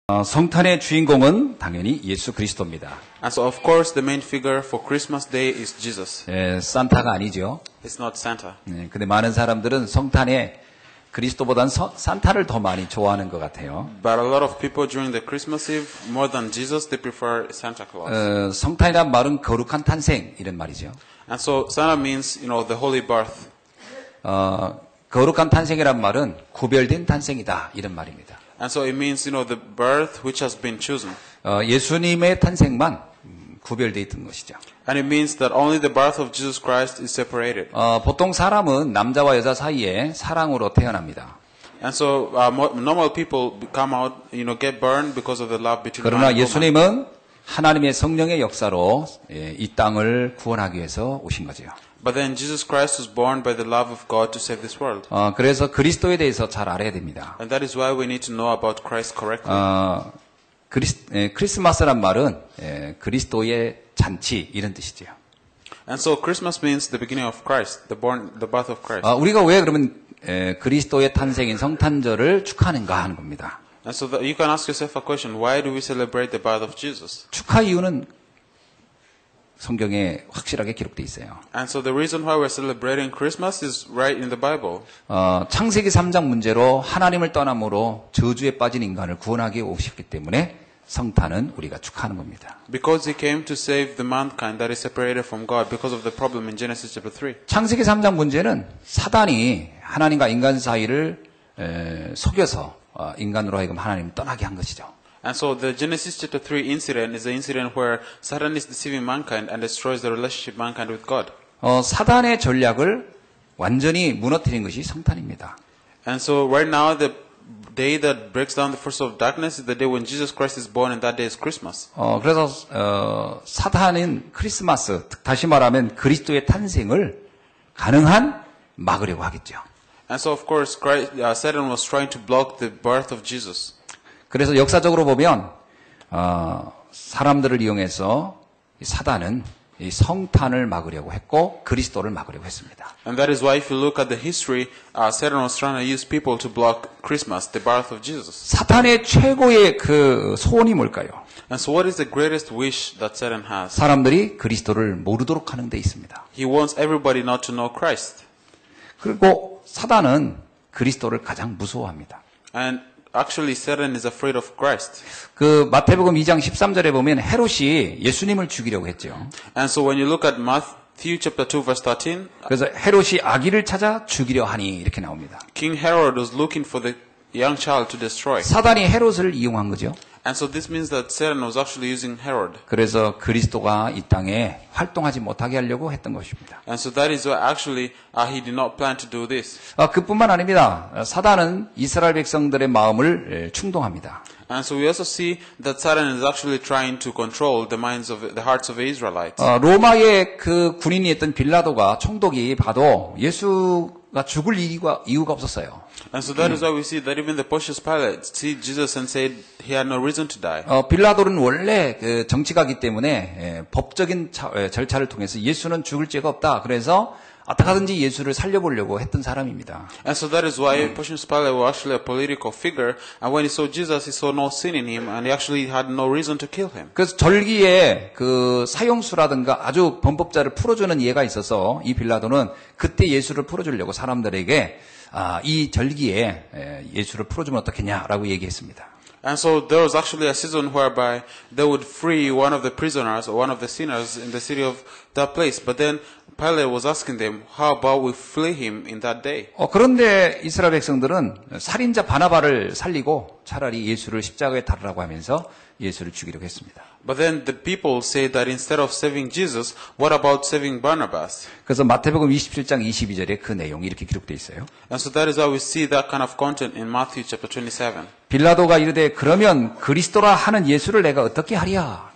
성탄의 주인공은 당연히 예수 그리스도입니다. And so, of course, the main figure for Christmas Day is Jesus. 산타가 아니죠. It's not Santa. 근데 많은 사람들은 성탄에 그리스도보다는 산타를 더 많이 좋아하는 것 같아요. But a lot of people during the Christmas Eve, more than Jesus, they prefer Santa Claus. 성탄이란 말은 거룩한 탄생 이런 말이죠. And so, Santa means, the holy birth. 거룩한 탄생이란 말은 구별된 탄생이다 이런 말입니다. And so it means, the birth which has been chosen. 예수님의 탄생만 구별되어 있던 것이죠. And it means that only the birth of Jesus Christ is separated. 보통 사람은 남자와 여자 사이에 사랑으로 태어납니다. And so normal people come out, get burned because of the love between man 그러나 and woman. 예수님은 하나님의 성령의 역사로 이 땅을 구원하기 위해서 오신 거죠. But then Jesus Christ was born by the love of God to save this world. 그래서 그리스도에 대해서 잘 알아야 됩니다. And that is why we need to know about Christ correctly. 크리스마스란 말은 그리스도의 잔치 이런 뜻이죠. And so Christmas means the beginning of Christ, the birth of Christ. 우리가 왜 그러면 그리스도의 탄생인 성탄절을 축하하는가 하는 겁니다. And so you can ask yourself a question: Why do we celebrate the birth of Jesus? 축하 이유는 성경에 확실하게 기록되어 있어요. And so the reason why we're celebrating Christmas is right in the Bible. 창세기 3장 문제로 하나님을 떠남으로 저주에 빠진 인간을 구원하기 위해 오셨기 때문에 성탄은 우리가 축하하는 겁니다. Because he came to save the mankind that is separated from God because of the problem in Genesis chapter 3. 창세기 3장 문제는 사단이 하나님과 인간 사이를 속여서 인간으로 하여금 하나님을 떠나게 한 것이죠. And so the Genesis chapter 3 incident is the incident where Satan is deceiving mankind and destroys the relationship mankind with God. 사단의 전략을 완전히 무너뜨린 것이 성탄입니다. And so right now the day that breaks down the force of darkness is the day when Jesus Christ is born, and that day is Christmas. 그래서 사단은 크리스마스, 다시 말하면 그리스도의 탄생을 가능한 막으려고 하겠죠. And so of course Satan was trying to block the birth of Jesus. 그래서 역사적으로 보면 사람들을 이용해서 사단은 이 성탄을 막으려고 했고 그리스도를 막으려고 했습니다. And that is why if you look at the history, Satan was trying to use people to block Christmas, the birth of Jesus. 사탄의 최고의 그 소원이 뭘까요? And so what is the greatest wish that Satan has? 사람들이 그리스도를 모르도록 하는 데 있습니다. He wants everybody not to know Christ. 그리고 사단은 그리스도를 가장 무서워합니다. And actually Satan is afraid of Christ. 그 마태복음 2장 13절에 보면 헤롯이 예수님을 죽이려고 했죠. And so when you look at Matthew chapter 2 verse 13, 그래서 헤롯이 아기를 찾아 죽이려 하니 이렇게 나옵니다. King Herod was looking for the young child to destroy. 사단이 헤롯을 이용한 거죠. And so this means that Satan was actually using Herod. 그래서 그리스도가 이 땅에 활동하지 못하게 하려고 했던 것입니다. And so that is why actually he did not plan to do this. 그뿐만 아닙니다. 사단은 이스라엘 백성들의 마음을 충동합니다. And so we also see that Satan is actually trying to control the hearts of the Israelites. 로마의 그 군인이었던 빌라도가 총독이 봐도 예수가 죽을 이유가 없었어요. And so that is why we see that even the Pontius Pilate see Jesus and said he had no reason to die. 빌라도는 원래 그 정치가기 때문에 법적인 절차를 통해서 예수는 죽을 죄가 없다. 그래서 어떻게든지 예수를 살려보려고 했던 사람입니다. And so that is why Pontius Pilate was actually a political figure. And when he saw Jesus, he saw no sin in him, and he actually had no reason to kill him. 그래서 절기에 그 사형수라든가 아주 범법자를 풀어주는 예가 있어서 이 빌라도는 그때 예수를 풀어주려고 사람들에게 이 절기에 예수를 풀어주면 어떻겠냐라고 얘기했습니다. And so there was actually a season whereby they would free one of the prisoners or one of the sinners in the city of that place. But then Pilate was asking them, how about we flee him in that day? 그런데 이스라엘 백성들은 살인자 바나바를 살리고 차라리 예수를 십자가에 달으라고 하면서 예수를 죽이려고 했습니다. But then the people say that instead of saving Jesus, what about saving Barnabas? 그래서 마태복음 27장 22절에 그 내용이 이렇게 기록되어 있어요. And so that is why we see that kind of content in Matthew chapter 27. 빌라도가 이르되 그러면 그리스도라 하는 예수를 내가 어떻게 하랴?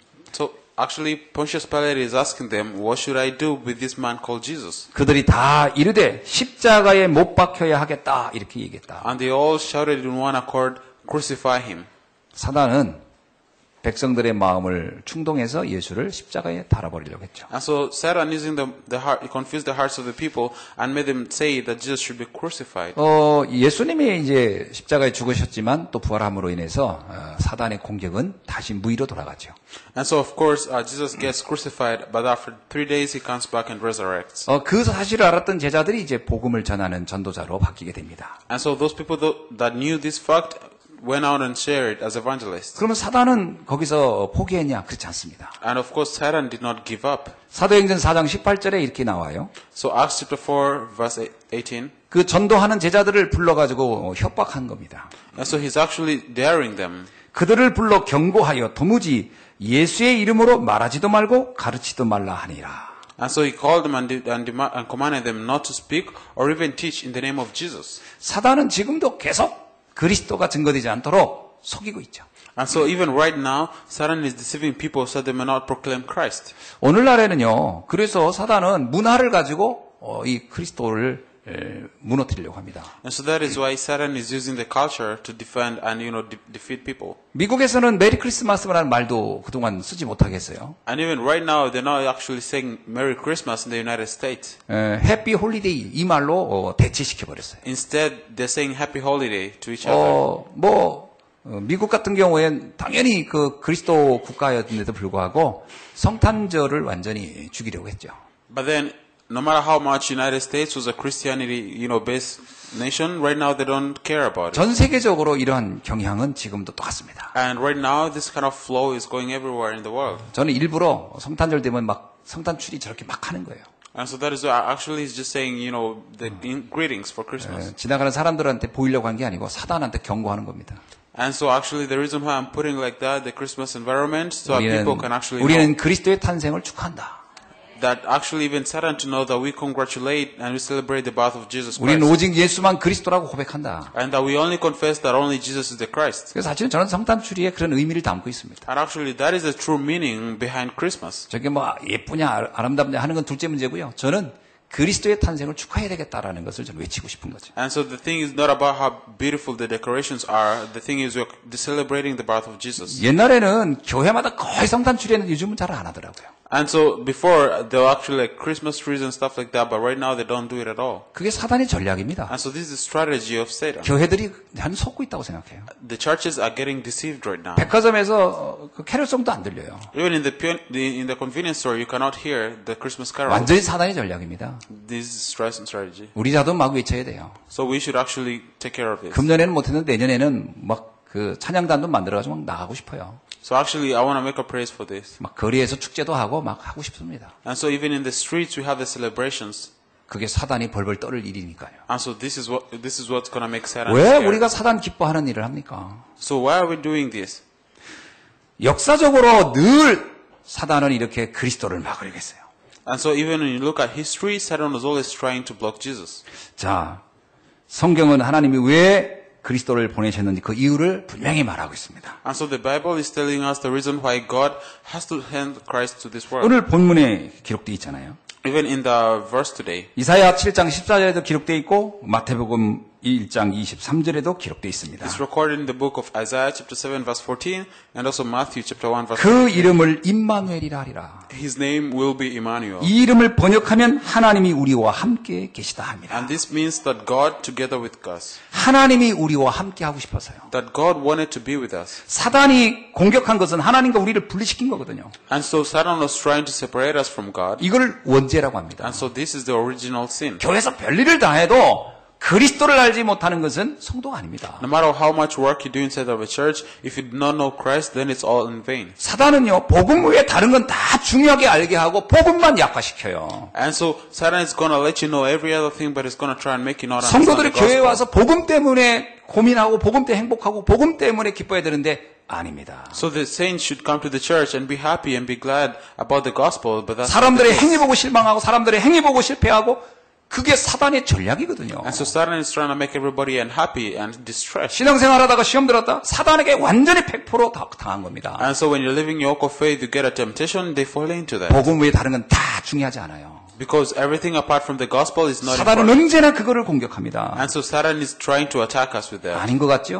So actually Pontius Pilate is asking them, what should I do with this man called Jesus? 그들이 다 이르되 십자가에 못 박혀야 하겠다 이렇게 얘기했다. And they all shouted in one accord, crucify him. 사단은 백성들의 마음을 충동해서 예수를 십자가에 달아버리려고 했죠. And so Satan using the heart, he confused the hearts of the people and made them say that Jesus should be crucified. 예수님이 이제 십자가에 죽으셨지만 또 부활함으로 인해서 사단의 공격은 다시 무의로 돌아가죠. And so of course Jesus gets crucified, but after 3 days he comes back and resurrects. 그 사실을 알았던 제자들이 이제 복음을 전하는 전도자로 바뀌게 됩니다. And so those people that knew this fact went out and shared it as evangelists. 그러면 사단은 거기서 포기했냐? 그렇지 않습니다. And of course Satan did not give up. 사도행전 4장 18절에 이렇게 나와요. So Acts chapter 4 verse 18. 그 전도하는 제자들을 불러가지고 협박한 겁니다. And so he's actually daring them. 그들을 불러 경고하여 도무지 예수의 이름으로 말하지도 말고 가르치도 말라 하니라. And so he called them and commanded them not to speak or even teach in the name of Jesus. 사단은 지금도 계속 그리스도가 증거되지 않도록 속이고 있죠. And so even right now, Satan is deceiving people so they may not proclaim Christ. 오늘날에는요. 그래서 사단은 문화를 가지고 이 그리스도를 무너뜨리려고 합니다. And so that is why Satan is using the culture to defend and defeat people. 미국에서는 메리 크리스마스라는 말도 그동안 쓰지 못하게 했어요. And even right now, they're not actually saying Merry Christmas in the United States. 해피 홀리데이 이 말로 대체시켜 버렸어요. Instead, they're saying Happy Holiday to each other. 미국 같은 경우엔 당연히 그 그리스도 국가였는데도 불구하고 성탄절을 완전히 죽이려고 했죠. But then, no matter how much United States was a Christianity, based nation, right now they don't care about it. 전 세계적으로 이러한 경향은 지금도 똑같습니다. And right now, this kind of flow is going everywhere in the world. 저는 일부러 성탄절 되면 막 성탄 추리 저렇게 막 하는 거예요. And so that is why actually he's just saying, the greetings for Christmas. 지나가는 사람들한테 보이려고 한 게 아니고 사단한테 경고하는 겁니다. And so actually the reason why I'm putting like that, the Christmas environment, so that people can actually 우리는 그리스도의 탄생을 축하한다. that actually even Satan to know that we congratulate and we celebrate the birth of Jesus 우리는 Christ. 오직 예수만 그리스도라고 고백한다. And that we only confess that only Jesus is the Christ. 그래서 사실은 저는 성탄 추리에 그런 의미를 담고 있습니다. And actually that is the true meaning behind Christmas. 저게 뭐 예쁘냐 아름답냐 하는 건 둘째 문제고요. 저는 그리스도의 탄생을 축하해야 되겠다라는 것을 저는 외치고 싶은 거죠. And so the thing is not about how beautiful the decorations are. The thing is we're celebrating the birth of Jesus. 옛날에는 교회마다 거의 성탄 추리했는데 요즘은 잘 안 하더라고요. And so before there were actually like Christmas trees and stuff like that, but right now they don't do it at all. 그게 사단의 전략입니다. And so this is the strategy of Satan. 교회들이 한 속고 있다고 생각해요. The churches are getting deceived right now. 백화점에서 그 캐롤송도 안 들려요. Even in the convenience store, you cannot hear the Christmas carols. 완전히 사단의 전략입니다. This is stress and strategy. 우리 자도 막 외쳐야 돼요. So we should actually take care of this. 금년에는 못했는데 내년에는 막 그 찬양단도 만들어가지고 막 나가고 싶어요. So actually, I want to make a praise for this. 막 거리에서 축제도 하고 막 하고 싶습니다. And so even in the streets, we have the celebrations. 그게 사단이 벌벌 떨을 일이니까요. And so this is what's going to make Satan 왜 scared. 우리가 사단 기뻐하는 일을 합니까? So why are we doing this? 역사적으로 늘 사단은 이렇게 그리스도를 막으려고 했어요. And so even when you look at history, Satan was always trying to block Jesus. 자, 성경은 하나님이 왜 그리스도를 보내셨는지 그 이유를 분명히 말하고 있습니다. And so the Bible is telling us the reason why God has to send Christ to this world. 오늘 본문에 기록되어 있잖아요. Even in the verse today. 이사야 7장 14절에도 기록되어 있고 마태복음 1장 23절에도 기록되어 있습니다. It's recorded in the book of Isaiah chapter 7 verse 14 and also Matthew chapter 1 verse 그 14. 이름을 임마누엘이라 하리라. His name will be Emmanuel. 이 이름을 번역하면 하나님이 우리와 함께 계시다 합니다. And this means that God together with us. 하나님이 우리와 함께 하고 싶어서요. That God wanted to be with us. 사단이 공격한 것은 하나님과 우리를 분리시킨 거거든요. And so Satan was trying to separate us from God. 이걸 원죄라고 합니다. And so this is the original sin. 교회에서 별일을 다 해도 그리스도를 알지 못하는 것은 성도가 아닙니다. No matter how much work you do inside of a church, if you do not know Christ, then it's all in vain. 사단은요, 복음 외에 다른 건 다 중요하게 알게 하고 복음만 약화시켜요. And so Satan is going to let you know every other thing, but it's going to try and make you not understand 성도들이 the gospel. 교회에 와서 복음 때문에 고민하고 복음 때문에 행복하고 복음 때문에 기뻐해야 되는데 아닙니다. So the saints should come to the church and be happy and be glad about the gospel, but that's not the 사람들의 case. 행위 보고 실망하고 사람들의 행위 보고 실패하고 그게 사단의 전략이거든요. And so Satan is trying to make everybody unhappy and distressed. 신앙생활하다가 시험 들었다 사단에게 완전히 100% 당한 겁니다. And so when you're living your walk of faith, you get a temptation, they fall into that. 복음 외에 다른 건 다 중요하지 않아요. Because everything apart from the gospel is not 사단은 important. 언제나 그거를 공격합니다. And so Satan is trying to attack us with that. 아닌 것 같죠?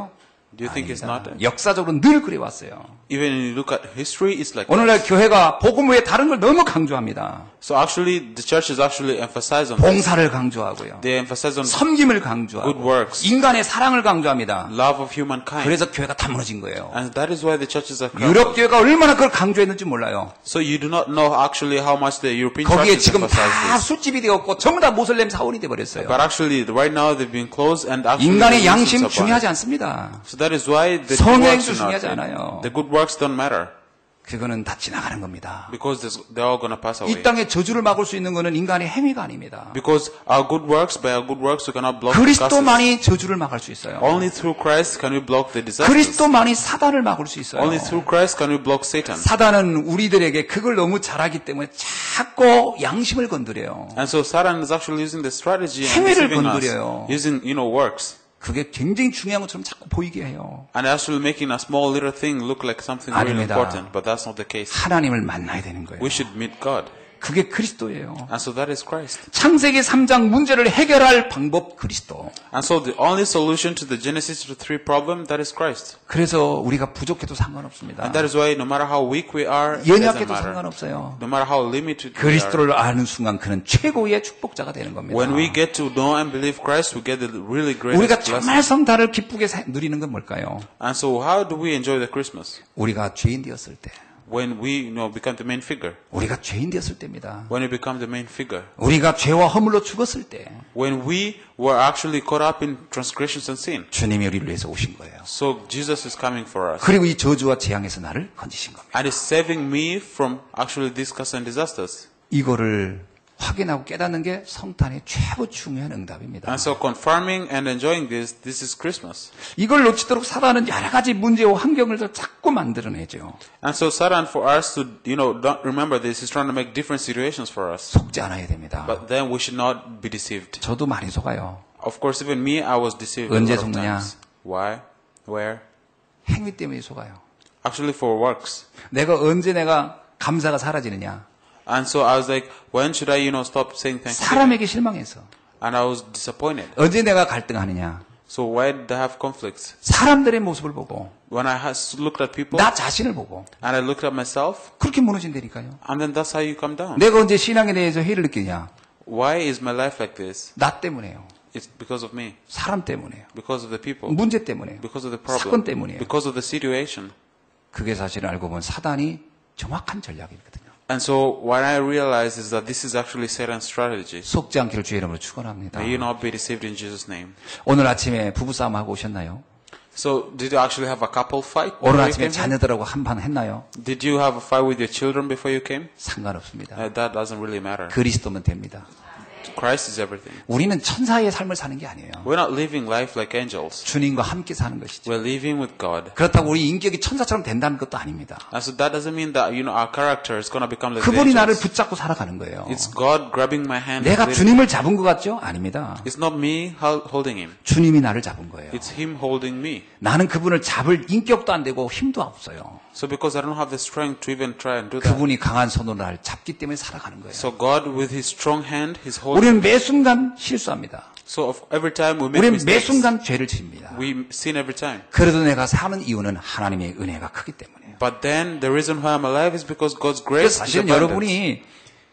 Do you think it's not? 역사적으로 늘 그래왔어요. Even when you look at history, it's like 오늘날 that. 교회가 복음 외에 다른 걸 너무 강조합니다. So actually, the church is actually emphasized on this. 봉사를 강조하고요. They emphasize on 섬김을 강조하고 good works. 인간의 사랑을 강조합니다. love of humankind. 그래서 교회가 다 무너진 거예요. And that is why the churches are 유럽 crumbled. 교회가 얼마나 그걸 강조했는지 몰라요. So you do not know actually how much the European 거기에 churches 지금 emphasize 다 this. 술집이 되었고 전부 다 모슬렘 사원이 돼버렸어요. But actually, right now they've been closed and actually 인간의 the 양심 Muslims are 중요하지 banned. 않습니다. So that is why the good 성행도 works do not 중요하지 않아요. the good works don't matter 그거는 다 지나가는 겁니다. because they're all going to pass away. 이 땅의 저주를 막을 수 있는 것은 인간의 행위가 아닙니다. Because our good works, by our good works, we cannot block the curses. 그리스도만이 저주를 막을 수 있어요. Only through Christ can we block the disasters. 그리스도만이 사단을 막을 수 있어요. Only through Christ can we block Satan. 사단은 우리들에게 그걸 너무 잘하기 때문에 자꾸 양심을 건드려요. And so Satan is actually using the strategy and 행위를 deceiving us, 건드려요. using works. 그게 굉장히 중요한 것처럼 자꾸 보이게 해요. And actually making a small little thing look like something really 아닙니다. important, but that's not the case. 하나님을 만나야 되는 거예요. We should meet God. 그게 그리스도예요. And so that is Christ. 창세기 3장 문제를 해결할 방법 그리스도. And so the only solution to the Genesis 3 problem, that is Christ. 그래서 우리가 부족해도 상관없습니다. And that is why no matter how weak we are, it doesn't 연약해도 matter. 상관없어요. No matter how limited we are. 그리스도를 아는 순간 그는 최고의 축복자가 되는 겁니다. When we get to know and believe Christ, we get the really 우리가 greatest 정말 blessing. 성탄을 기쁘게 누리는 건 뭘까요? And so how do we enjoy the Christmas? 우리가 죄인 되었을 때. When we become the main figure. 우리가 죄인 되었을 때입니다. When we become the main figure. 우리가 죄와 허물로 죽었을 때. When we were actually caught up in transgressions and sin. 주님이 우리를 위해서 오신 거예요. So Jesus is coming for us. 그리고 이 저주와 재앙에서 나를 건지신 겁니다. And is saving me from actually these curses and disasters. 이거를 확인하고 깨닫는 게 성탄의 최고 중요한 응답입니다. And so confirming and enjoying this is Christmas. 이걸 놓치도록 사단은 여러 가지 문제와 환경을 자꾸 만들어내죠. And so Satan, for us to, don't remember this, is trying to make different situations for us. 속지 않아야 됩니다. But then we should not be deceived. 저도 많이 속아요. Of course, even me, I was deceived a 언제 lot of 속느냐? times. Why? Where? 행위 때문에 속아요. Actually for works. 언제 내가 감사가 사라지느냐? And so I was like, when should I, stop saying thank you? 사람에게 실망해서. And I was disappointed. 언제 내가 갈등하느냐? So why did I have conflicts? 사람들의 모습을 보고 When I looked at people, 나 자신을 보고 and I looked at myself, 그렇게 무너진다니까요. and then that's how you come down. 내가 언제 신앙에 대해서 회의를 느끼냐? Why is my life like this? 나 때문에요. It's because of me. 사람 때문에요. Because of the people. 문제 때문에요. Because of the 사건 problem. 때문이에요. Because of the situation. 그게 사실은 알고 보면 사단이 정확한 전략이거든요. And so what I realized is that this is actually Satan's strategy. 속지 않기를 주의 이름으로 축원합니다. May you not be deceived in Jesus' name. 오늘 아침에 부부싸움 하고 오셨나요? So did you actually have a couple fight 오늘 before you 아침에 came here? 자녀들하고 한판 했나요? Did you have a fight with your children before you came? 상관없습니다. That doesn't really matter. 그리스도면 됩니다. Christ is everything. 우리는 천사의 삶을 사는 게 아니에요. We're not living life like angels. 주님과 함께 사는 것이죠. We're living with God. 그렇다고 우리 인격이 천사처럼 된다는 것도 아닙니다. And so that doesn't mean that, our character is going to become like the 그분이 나를 angels. 붙잡고 살아가는 거예요. It's God grabbing my hand. 내가 and leading. 주님을 잡은 것 같죠? 아닙니다. It's not me holding him. 주님이 나를 잡은 거예요. It's him holding me. 나는 그분을 잡을 인격도 안 되고 힘도 없어요. So because I don't have the strength to even try and do that. 그분이 강한 손으로 나를 잡기 때문에 살아가는 거예요. So God with his strong hand, he's holding 우리는 me. 매 순간 실수합니다. So every time we make 우리는 매 mistakes, 순간 죄를 짓습니다. we sin every time. 그래도 내가 사는 이유는 하나님의 은혜가 크기 때문이에요. But then the reason why I'm alive is because God's grace is 사실은 abundant. 여러분이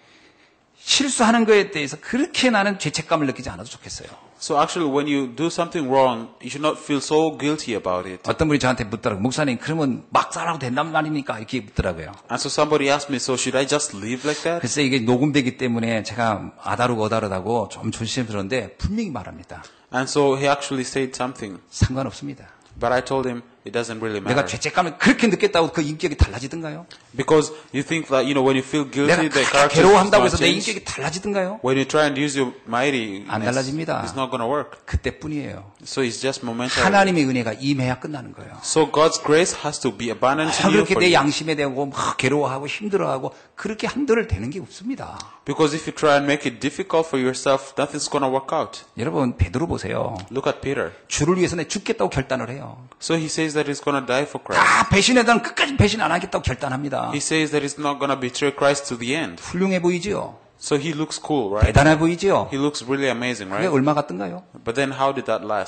실수하는 것에 대해서 그렇게 나는 죄책감을 느끼지 않아도 좋겠어요. So actually when you do something wrong, you should not feel so guilty about it. 어떤 분이 저한테 묻더라고요. 목사님, 그러면 막 살아도 된단 말입니까? 이렇게 묻더라고요. And so somebody asked me, so should I just live like that? 글쎄 이게 녹음되기 때문에 제가 아다르고 좀 조심스러운데 분명히 말합니다. And so he actually said something. 상관없습니다. But I told him it doesn't really 내가 matter. 죄책감을 그렇게 느꼈다고 그 인격이 달라지던가요? Because you think that, when you feel 내가 guilty, the 그렇게 character is 괴로워한다고 not 해서 내 change. 인격이 달라지던가요? When you try and use your mighty, 안 달라집니다. it's not going to work. 그때뿐이에요. So it's just momentary. 하나님의 은혜가 임해야 끝나는 거예요. So God's grace has to be abundant in you 그렇게 for 내 you. 양심에 대고 막 괴로워하고 힘들어하고 그렇게 한들을 되는 게 없습니다. Because if you try and make it difficult for yourself, nothing's going to work out. 여러분 베드로 보세요. Look at Peter. 주를 위해서 내 죽겠다고 결단을 해요. So he says that he's going to die for Christ. 다 배신해다는 끝까지 배신 안 하겠다고 결단합니다. He says that he's not going to betray Christ to the end. 훌륭해 보이지요? So he looks cool, right? 대단해 보이지요? He looks really amazing, 그게 right? 얼마 같던가요? But then how did that last?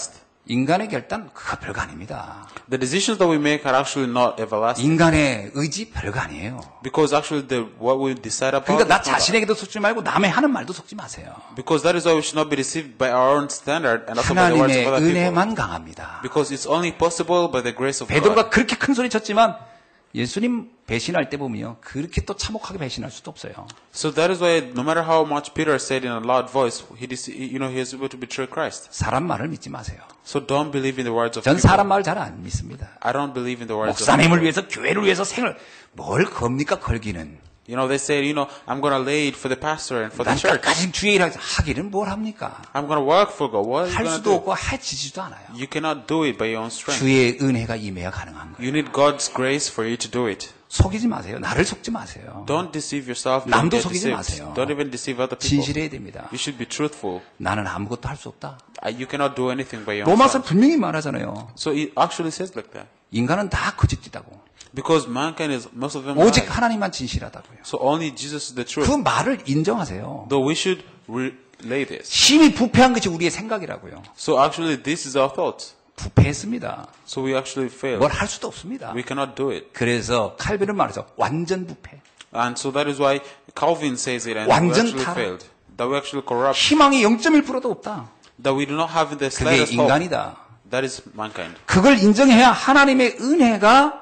인간의 결단 그거 별거 아닙니다. The decisions that we make are actually not everlasting. 인간의 의지 별거 아니에요. Because actually what we decide about 그러니까 나 is not- 자신에게도 속지 말고 남의 하는 말도 속지 마세요. because that is why we should not be deceived by our own standard and also by the words 하나님의 of other people. 은혜만 강합니다. Because it's only possible by the grace of God. 베드로가 그렇게 큰 소리 쳤지만 예수님 배신할 때 보면요. 그렇게 또 참혹하게 배신할 수도 없어요. So that is why no matter how much Peter said in a loud voice, he is able to betray Christ. 사람 말을 믿지 마세요. So don't believe in the words of 전 people. 사람 말 잘 안 믿습니다. I don't believe in the words of 목사님을 people. 위해서 교회를 위해서 생을 뭘 겁니까 걸기는. They say, I'm going to lay it for the pastor and for the 난 church. 끝까지 주의 일을 하기는 뭘 합니까? I'm going to work for God. What are you 할 going to 수도 do? 없고 해지지도 않아요. You cannot do it by your own strength. 주의 은혜가 임해야 가능한 거예요. You need God's grace for you to do it. 속이지 마세요. 나를 속지 마세요. Don't deceive yourself. Don't 남도 get 속이지 deceived. 마세요. Don't even deceive other people. 진실해야 됩니다. You should be truthful. 나는 아무것도 할 수 없다. You cannot do anything by your own 로마서 self. 분명히 말하잖아요. So it actually says like that. 인간은 다 거짓이다고. Because mankind is, most of them 오직 lie. 하나님만 진실하다고요. So only Jesus is the truth. 그 말을 인정하세요. Though we should relay this. 심히 부패한 것이 우리의 생각이라고요. So actually this is our thoughts. 부패했습니다. So we actually failed. 뭘 할 수도 없습니다. We cannot do it. 그래서 칼빈은 말하죠. 완전 부패. And so that is why Calvin says it and we 완전 actually 타락. failed. That we actually corrupt. 희망이 0.1%도 없다. That we do not have the 그게 slightest hope. 인간이다. That is mankind. 그걸 인정해야 하나님의 은혜가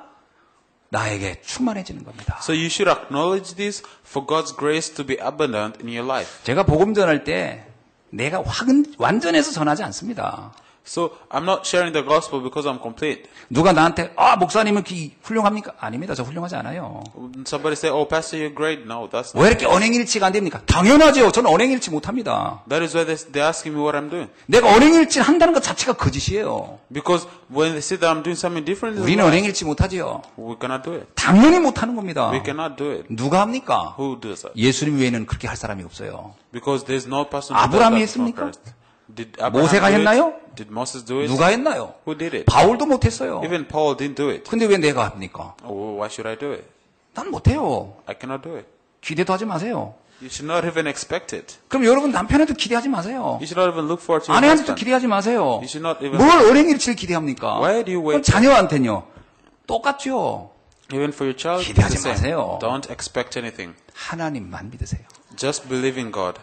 나에게 충만해지는 겁니다. So you should acknowledge this for God's grace to be abundant in your life. 제가 복음 전할 때 내가 완전해서 전하지 않습니다. So I'm not sharing the gospel because I'm complete. 누가 나한테 목사님은 훌륭합니까? 아닙니다. 저 훌륭하지 않아요. Somebody say, "Oh, pastor, you're great." No, that's 왜 not. 이렇게 언행일치가 안 됩니까? 당연하죠. 저는 언행일치 못합니다. That is why they're asking me what I'm doing. 내가 언행일치 한다는 것 자체가 거짓이에요. Because when they say that I'm doing something different, 우리는 언행일치 못하지요. we cannot do it. 당연히 못하는 겁니다. We cannot do it. 누가 합니까? Who does that? 예수님 외에는 그렇게 할 사람이 없어요. Because there's no person who does 아브라함이 that from 했습니까? Christ. Did Abraham 모세가 do it? 했나요? Did Moses do it? 누가 했나요? Who did it? 바울도 못했어요. Even Paul didn't do it. 근데 왜 내가 합니까? Oh, why should I do it? 난 못해요. I cannot do it. 기대도 하지 마세요. You should not even expect it. 그럼 여러분 남편한테 기대하지 마세요. You should not even look forward to your 아내한테도 husband. 기대하지 마세요. You should not even- 뭘 언행일치를 기대합니까? Why do you 그럼 wait? 자녀한테는요. 똑같죠. Even for your child, it's 기대하지 the same. 마세요. Don't expect anything. 하나님만 믿으세요. Just believe in God.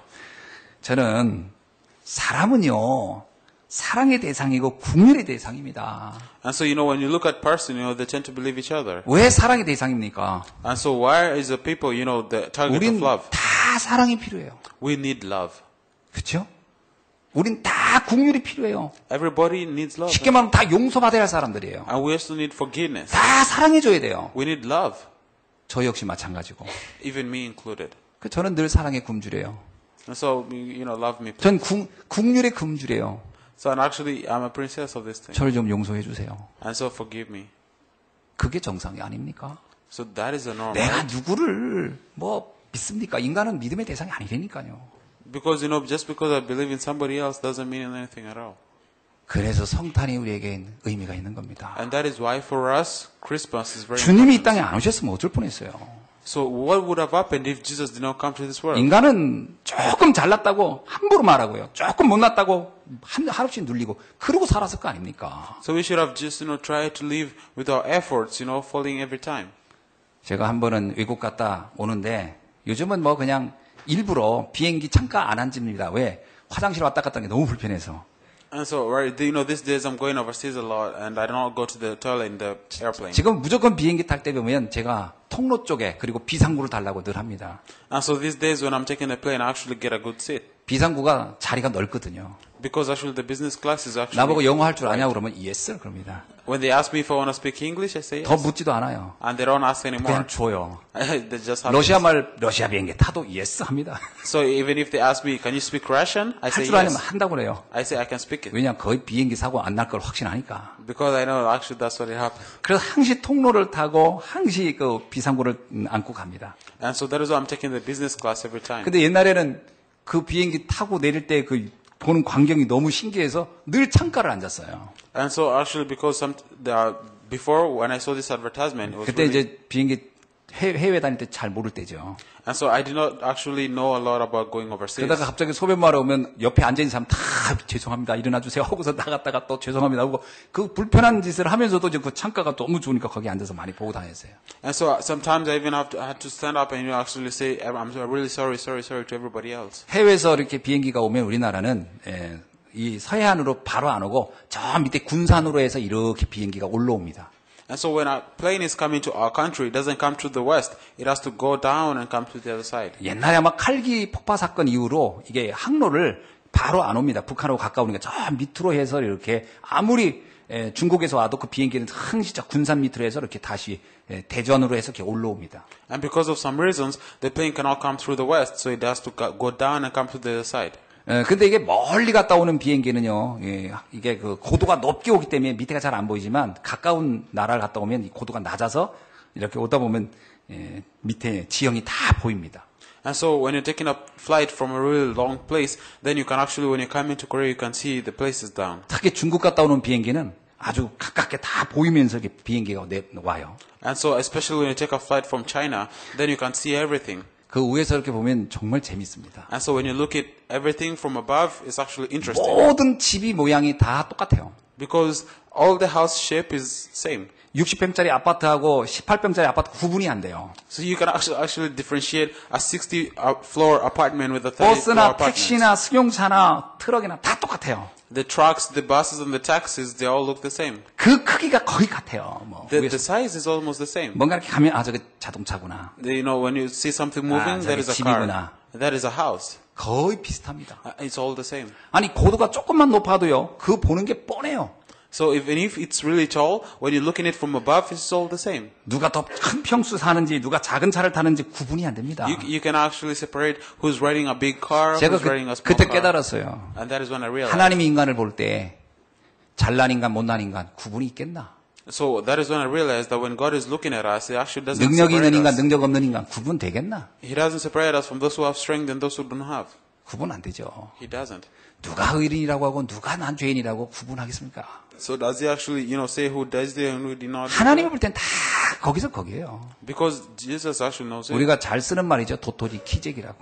저는 사람은요. 사랑의 대상이고 국률의 대상입니다. And so, when you look at person, they tend to believe each other. 왜 사랑의 대상입니까? And so, why is the people, the target 우린 of love? 다 사랑이 필요해요. We need love. 그렇죠? 우린 다 국률이 필요해요. Everybody needs love. 쉽게 말하면 다 용서받아야 할 사람들이에요. And we also need forgiveness. 다 사랑해줘야 돼요. We need love. 저 역시 마찬가지고. Even me included. 저는 늘 사랑의 굶주려요. And so, love me. 전 국률의 금주래요. So, and actually, I'm a princess of this thing. 저를 좀 용서해 주세요. And so, forgive me. 그게 정상이 아닙니까? So, that is the norm. 내가 right? 누구를 믿습니까? 인간은 믿음의 대상이 아니라니까요. Because, just because I believe in somebody else doesn't mean anything at all. 그래서 성탄이 우리에게 의미가 있는 겁니다. And that is why for us, Christmas is very 주님이 이 important. 땅에 안 오셨으면 어쩔 뻔했어요. So what would have happened if Jesus did not come to this world? 인간은 조금 잘났다고 함부로 말하고요. 조금 못났다고 한없이 눌리고 그러고 살았을 거 아닙니까? So we should have just, tried to live with our efforts, falling every time. 제가 한 번은 외국 갔다 오는데 요즘은 그냥 일부러 비행기 창가 안 앉습니다. 왜? 화장실 왔다 갔다 하는 게 너무 불편해서. And so, right, these days I'm going overseas a lot and I do not go to the toilet in the airplane. 지금 무조건 비행기 탈 때 보면 제가 통로 쪽에 그리고 비상구를 달라고 늘 합니다. And so these days when I'm taking the plane, I actually get a good seat. 비상구가 자리가 넓거든요. Because actually the business class is actually... 나보고 영어 할 줄 아냐 그러면 yes sir 그럽니다. When they ask me if I want to speak English, I say 더 yes. 묻지도 않아요. And they don't ask anymore. 그냥 줘요. They just have 러시아 비행기 타도 yes 합니다. So even if they ask me, can you speak Russian? I 할 say 줄 아냐면 yes. 한다고 그래요. I say I can speak it. 왜냐하면 거의 비행기 사고 안 날 걸 확신하니까. Because I know actually that's what it happened. 그래서 항시 통로를 타고 항시 그 비상구를 안고 갑니다. And so that is why I'm taking the business class every time. 근데 옛날에는 그 비행기 타고 내릴 때 그 보는 광경이 너무 신기해서 늘 창가를 앉았어요. And so actually because before when I saw this advertisement, it was 그때 really, 이제 비행기 해외 다닐 때 잘 모를 때죠. And so I did not actually know a lot about going overseas. 그러다가 갑자기 소변마러 오면 옆에 앉아있는 사람 다 죄송합니다. 일어나 주세요. 하고서 나갔다가 또 죄송합니다. 하고 그 불편한 짓을 하면서도 이제 그 창가가 너무 좋으니까 거기 앉아서 많이 보고 다녔어요. And so sometimes I even had to stand up and actually say, I'm really sorry to everybody else. 해외에서 이렇게 비행기가 오면 우리나라는 이 서해안으로 바로 안 오고 저 밑에 군산으로 해서 이렇게 비행기가 올라옵니다. And so when a plane is coming to our country, it doesn't come through the west. It has to go down and come to the other side. 옛날에 아마 칼기 폭파 사건 이후로 이게 항로를 바로 안 옵니다. 북한하고 가까우니까 저 밑으로 해서 이렇게 아무리 중국에서 와도 그 비행기는 항시 군산 밑으로 해서 이렇게 다시 대전으로 해서 이렇게 올라옵니다. And because of some reasons, the plane cannot come through the west, so it has to go down and come to the other side. 근데 이게 멀리 갔다 오는 비행기는요, 이게 그 고도가 높게 오기 때문에 밑에가 잘 안 보이지만 가까운 나라를 갔다 오면 이 고도가 낮아서 이렇게 오다 보면 밑에 지형이 다 보입니다. And so when you're taking a flight from a really long place, then you can actually, when you come into Korea, you can see the places down. 특히 중국 갔다 오는 비행기는 아주 가깝게 다 보이면서 이렇게 비행기가 와요. And so especially when you take a flight from China, then you can see everything. 그 위에서 이렇게 보면 정말 재밌습니다. And so when you look at everything from above, it's actually interesting. 모든 집이 모양이 다 똑같아요. Because all the house shape is same. 60평짜리 아파트하고 18평짜리 아파트 구분이 안 돼요. So you can actually differentiate a 60-floor apartment with a 30-floor 버스나 apartment. 택시나 승용차나 트럭이나 다 똑같아요. The trucks, the buses, and the taxis, they all look the same. 그 크기가 거의 같아요. 뭐 The size is almost the same. 뭔가 이렇게 가면 저게 자동차구나. You know, when you see something moving, that is a car. 집이구나. That is a house. 거의 비슷합니다. It's all the same. 아니 고도가 조금만 높아도요. 그 보는 게 뻔해요. So even if it's really tall, when you look at it from above, it's all the same. 누가 더 큰 평수 사는지 누가 작은 차를 타는지 구분이 안 됩니다. You can actually separate who's riding a big car, 제가 who's riding a small 그때 car. 깨달았어요. And that is when I realized. 하나님이 인간을 볼 때 잘난 인간, 못난 인간 구분이 있겠나? So that is when I realized that when God is looking at us, He actually doesn't 능력이 있는 separate 인간, us. 능력 없는 인간 구분 되겠나? He doesn't separate us from those who have strength and those who don't have. 구분 안 되죠. He doesn't. 누가 의인이라고 하고 누가 난 죄인이라고 구분하겠습니까? So does He actually, say who does it and who did not? 하나님이 볼 땐 다 거기서 거기에요. Because Jesus actually knows it. 우리가 잘 쓰는 말이죠. 도토리 키재기라고.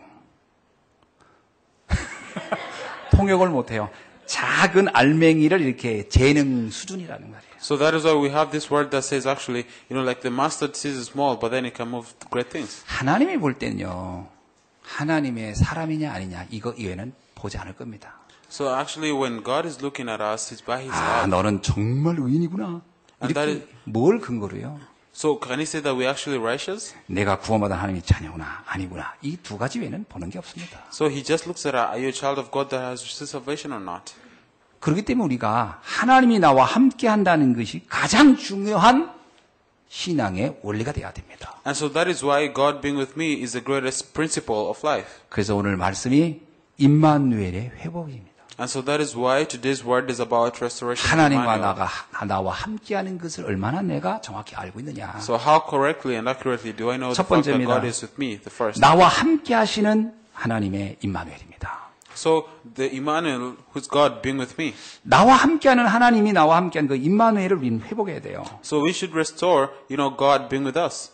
통역을 못해요. 작은 알맹이를 이렇게 재는 수준이라는 말이에요. So that is why we have this word that says actually, like the mustard seed is small, but then it can move great things. 하나님이 볼 때는요. 하나님의 사람이냐 아니냐 이거 이외에는 보지 않을 겁니다. So actually when God is looking at us, it's by His 아, love. 너는 정말 의인이구나. And that 이렇게 뭘 근거로요? So can He say that we're actually righteous? 내가 구원받은 하나님의 자녀구나 아니구나. 이 두 가지 외에는 보는 게 없습니다. So He just looks at, are you a child of God that has received salvation or not? 그렇기 때문에 우리가 하나님이 나와 함께 한다는 것이 가장 중요한 신앙의 원리가 되어야 됩니다. And so that is why God being with me is the greatest principle of life. 그래서 오늘 말씀이 임마누엘의 회복입니다. And so that is why today's word is about restoration. of 하나님과 Emmanuel. 나와 함께하는 것을 얼마나 내가 정확히 알고 있느냐. So how correctly and accurately do I know the 첫 fact that 번째입니다. God is with me? The first. 나와 함께하시는 하나님의 임마누엘입니다. So the Emmanuel, who's God being with me. 나와 함께하는 하나님이 나와 함께하는 그 임마누엘을 우리는 회복해야 돼요. So we should restore, God being with us.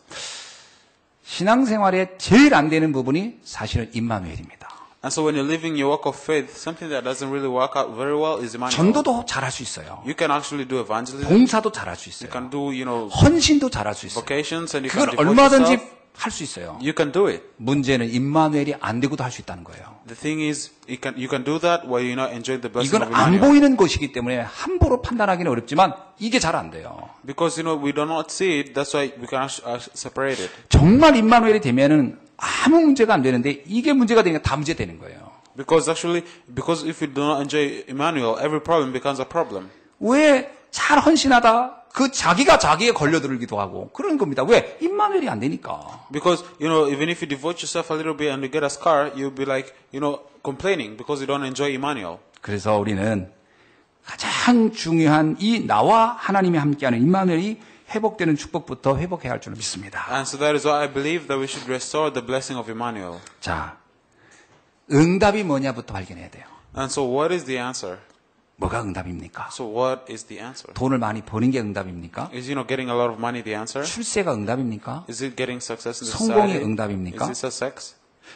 신앙생활에 제일 안 되는 부분이 사실은 임마누엘입니다. And so when you're living your walk of faith, something that doesn't really work out very well is Emmanuel. 전도도 잘할 수 있어요. You can actually do evangelism. 봉사도 잘할 수 You 있어요. can do, 헌신도 잘할 수 있어요. vocations and you can 그걸 devote 얼마든지 yourself. 할 수 있어요. You can do it. 문제는 임마누엘이 안 되고도 할 수 있다는 거예요. The thing is, you can do that while you're not enjoying the blessing 이건 of 안 Emmanuel. 보이는 것이기 때문에 함부로 판단하기는 어렵지만 이게 잘 안 돼요. Because, we do not see it, that's why we can separate it. 정말 임마누엘이 되면은 아무 문제가 안 되는데 이게 문제가 되니까 다 문제 되는 거예요. Because if you do not enjoy Emmanuel, every problem becomes a problem. 왜 잘 헌신하다 그 자기가 자기에 걸려들기도 하고 그런 겁니다. 왜? 임마누엘이 안 되니까. Because, even if you devote yourself a little bit and you get a scar, you'll be like, complaining because you don't enjoy Emmanuel. 그래서 우리는 가장 중요한 이 나와 하나님이 함께하는 임마누엘이 회복되는 축복부터 회복해야 할 줄 믿습니다. And so that is why I believe that we should restore the blessing of Emmanuel. 자, 응답이 뭐냐부터 발견해야 돼요. And so what is the answer? 뭐가 응답입니까? So what is the answer? 돈을 많이 버는 게 응답입니까? Is getting a lot of money the answer? 출세가 응답입니까? Is it getting success in the 성공이 society? 응답입니까? Is it success?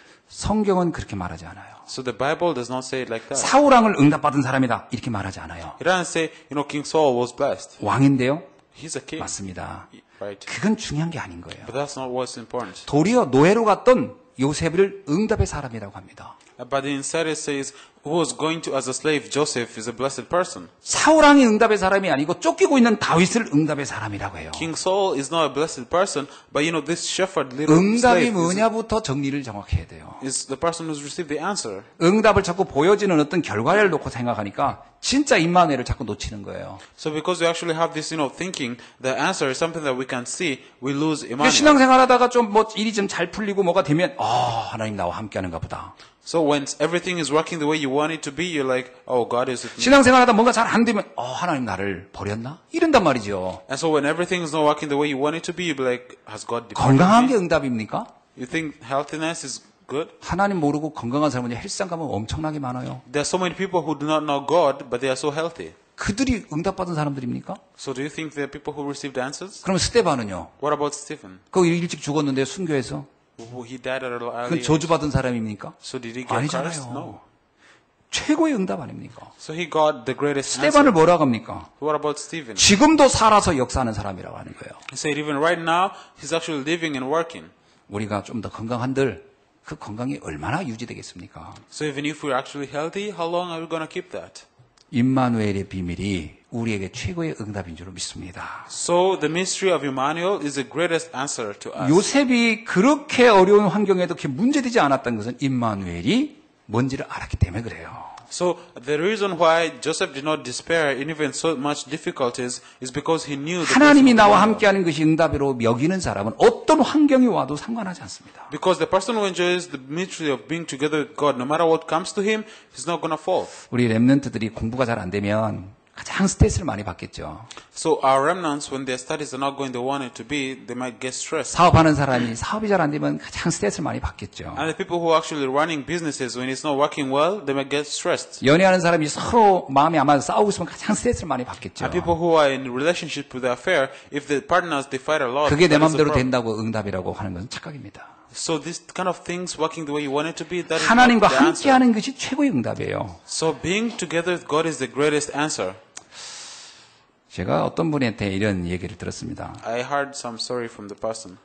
성경은 그렇게 말하지 않아요. So the Bible does not say it like that. 사울왕을 응답받은 사람이다 이렇게 말하지 않아요. It doesn't say, King Saul was blessed. 왕인데요? He's a king. 맞습니다. Right. 그건 중요한 게 아닌 거예요. But that's not what's important. 도리어 노예로 갔던 요셉을 응답의 사람이라고 합니다. But instead it says, who was going to as a slave, Joseph is a blessed person. 사울왕이 응답의 사람이 아니고 쫓기고 있는 다윗을 응답의 사람이라고 해요. King Saul is not a blessed person, but this shepherd, little 응답이 slave, 뭐냐부터 정리를 정확히 해야 돼요. is the person who's received the answer. 응답을 자꾸 보여지는 어떤 결과를 놓고 생각하니까 진짜 임마누엘을 자꾸 놓치는 거예요. So because we actually have this, thinking the answer is something that we can see, we lose Emmanuel. 신앙생활하다가 좀 일이 좀 잘 풀리고 뭐가 되면 하나님 나와 함께하는가 보다. So when everything is working the way you want it to be, you're like, oh, God is with me. 신앙생활하다 뭔가 잘 안 되면 하나님 나를 버렸나? 이런단 말이죠. And so when everything is not working the way you want it to be, you'll be like, has God departed 건강한 게 me? 응답입니까? You think healthiness is good? 하나님 모르고 건강한 사람은 헬스장 가면 엄청나게 많아요. There are so many people who do not know God, but they are so healthy. 그들이 응답받은 사람들입니까? So do you think there are people who received answers? 그럼 스데반은요? What about Stephen? 그 일찍 죽었는데 순교해서 He died at an early 그건 age. 저주받은 사람입니까? So did he get cursed? 아니잖아요. No. 최고의 응답 아닙니까? So he got the greatest answer. 스데반을 뭐라고 합니까? What about Stephen? 지금도 살아서 역사하는 사람이라고 하는 거예요. He said even right now, he's actually living and working. 우리가 좀 더 건강한들 그 건강이 얼마나 유지되겠습니까? So even if we're actually healthy, how long are we going to keep that? 임마누엘의 비밀이 우리에게 최고의 응답인 줄 믿습니다. So the mystery of Emmanuel is the greatest answer to us. 요셉이 그렇게 어려운 환경에도 그렇게 문제되지 않았던 것은 임마누엘이 뭔지를 알았기 때문에 그래요. So the reason why Joseph did not despair in even so much difficulties is because he knew the 하나님이 person of 나와 Emmanuel. 함께하는 것이 응답으로 여기는 사람은 어떤 환경이 와도 상관하지 않습니다. Because the person who enjoys the mystery of being together with God, no matter what comes to him, he's not going to fall. 우리 렘넌트들이 공부가 잘 안 되면 가장 스트레스를 많이 받겠죠. So our remnants, when their studies are not going the way they want it to be, they might get stressed. 사업하는 사람이 사업이 잘 안 되면 가장 스트레스를 많이 받겠죠. And the people who are actually running businesses, when it's not working well, they might get stressed. 연애하는 사람이 서로 마음이 안 맞아서 싸우고 있으면 가장 스트레스를 많이 받겠죠. And people who are in relationship with their affair, if the partners they fight a lot, 그게 내 that is the 마음대로 problem. 된다고 응답이라고 하는 것은 착각입니다. So this kind of things working the way you want it to be, that is not 하나님과 the answer. 함께하는 것이 최고의 응답이에요. So being together with God is the greatest answer. 제가 어떤 분한테 이런 얘기를 들었습니다. I heard some story from the person.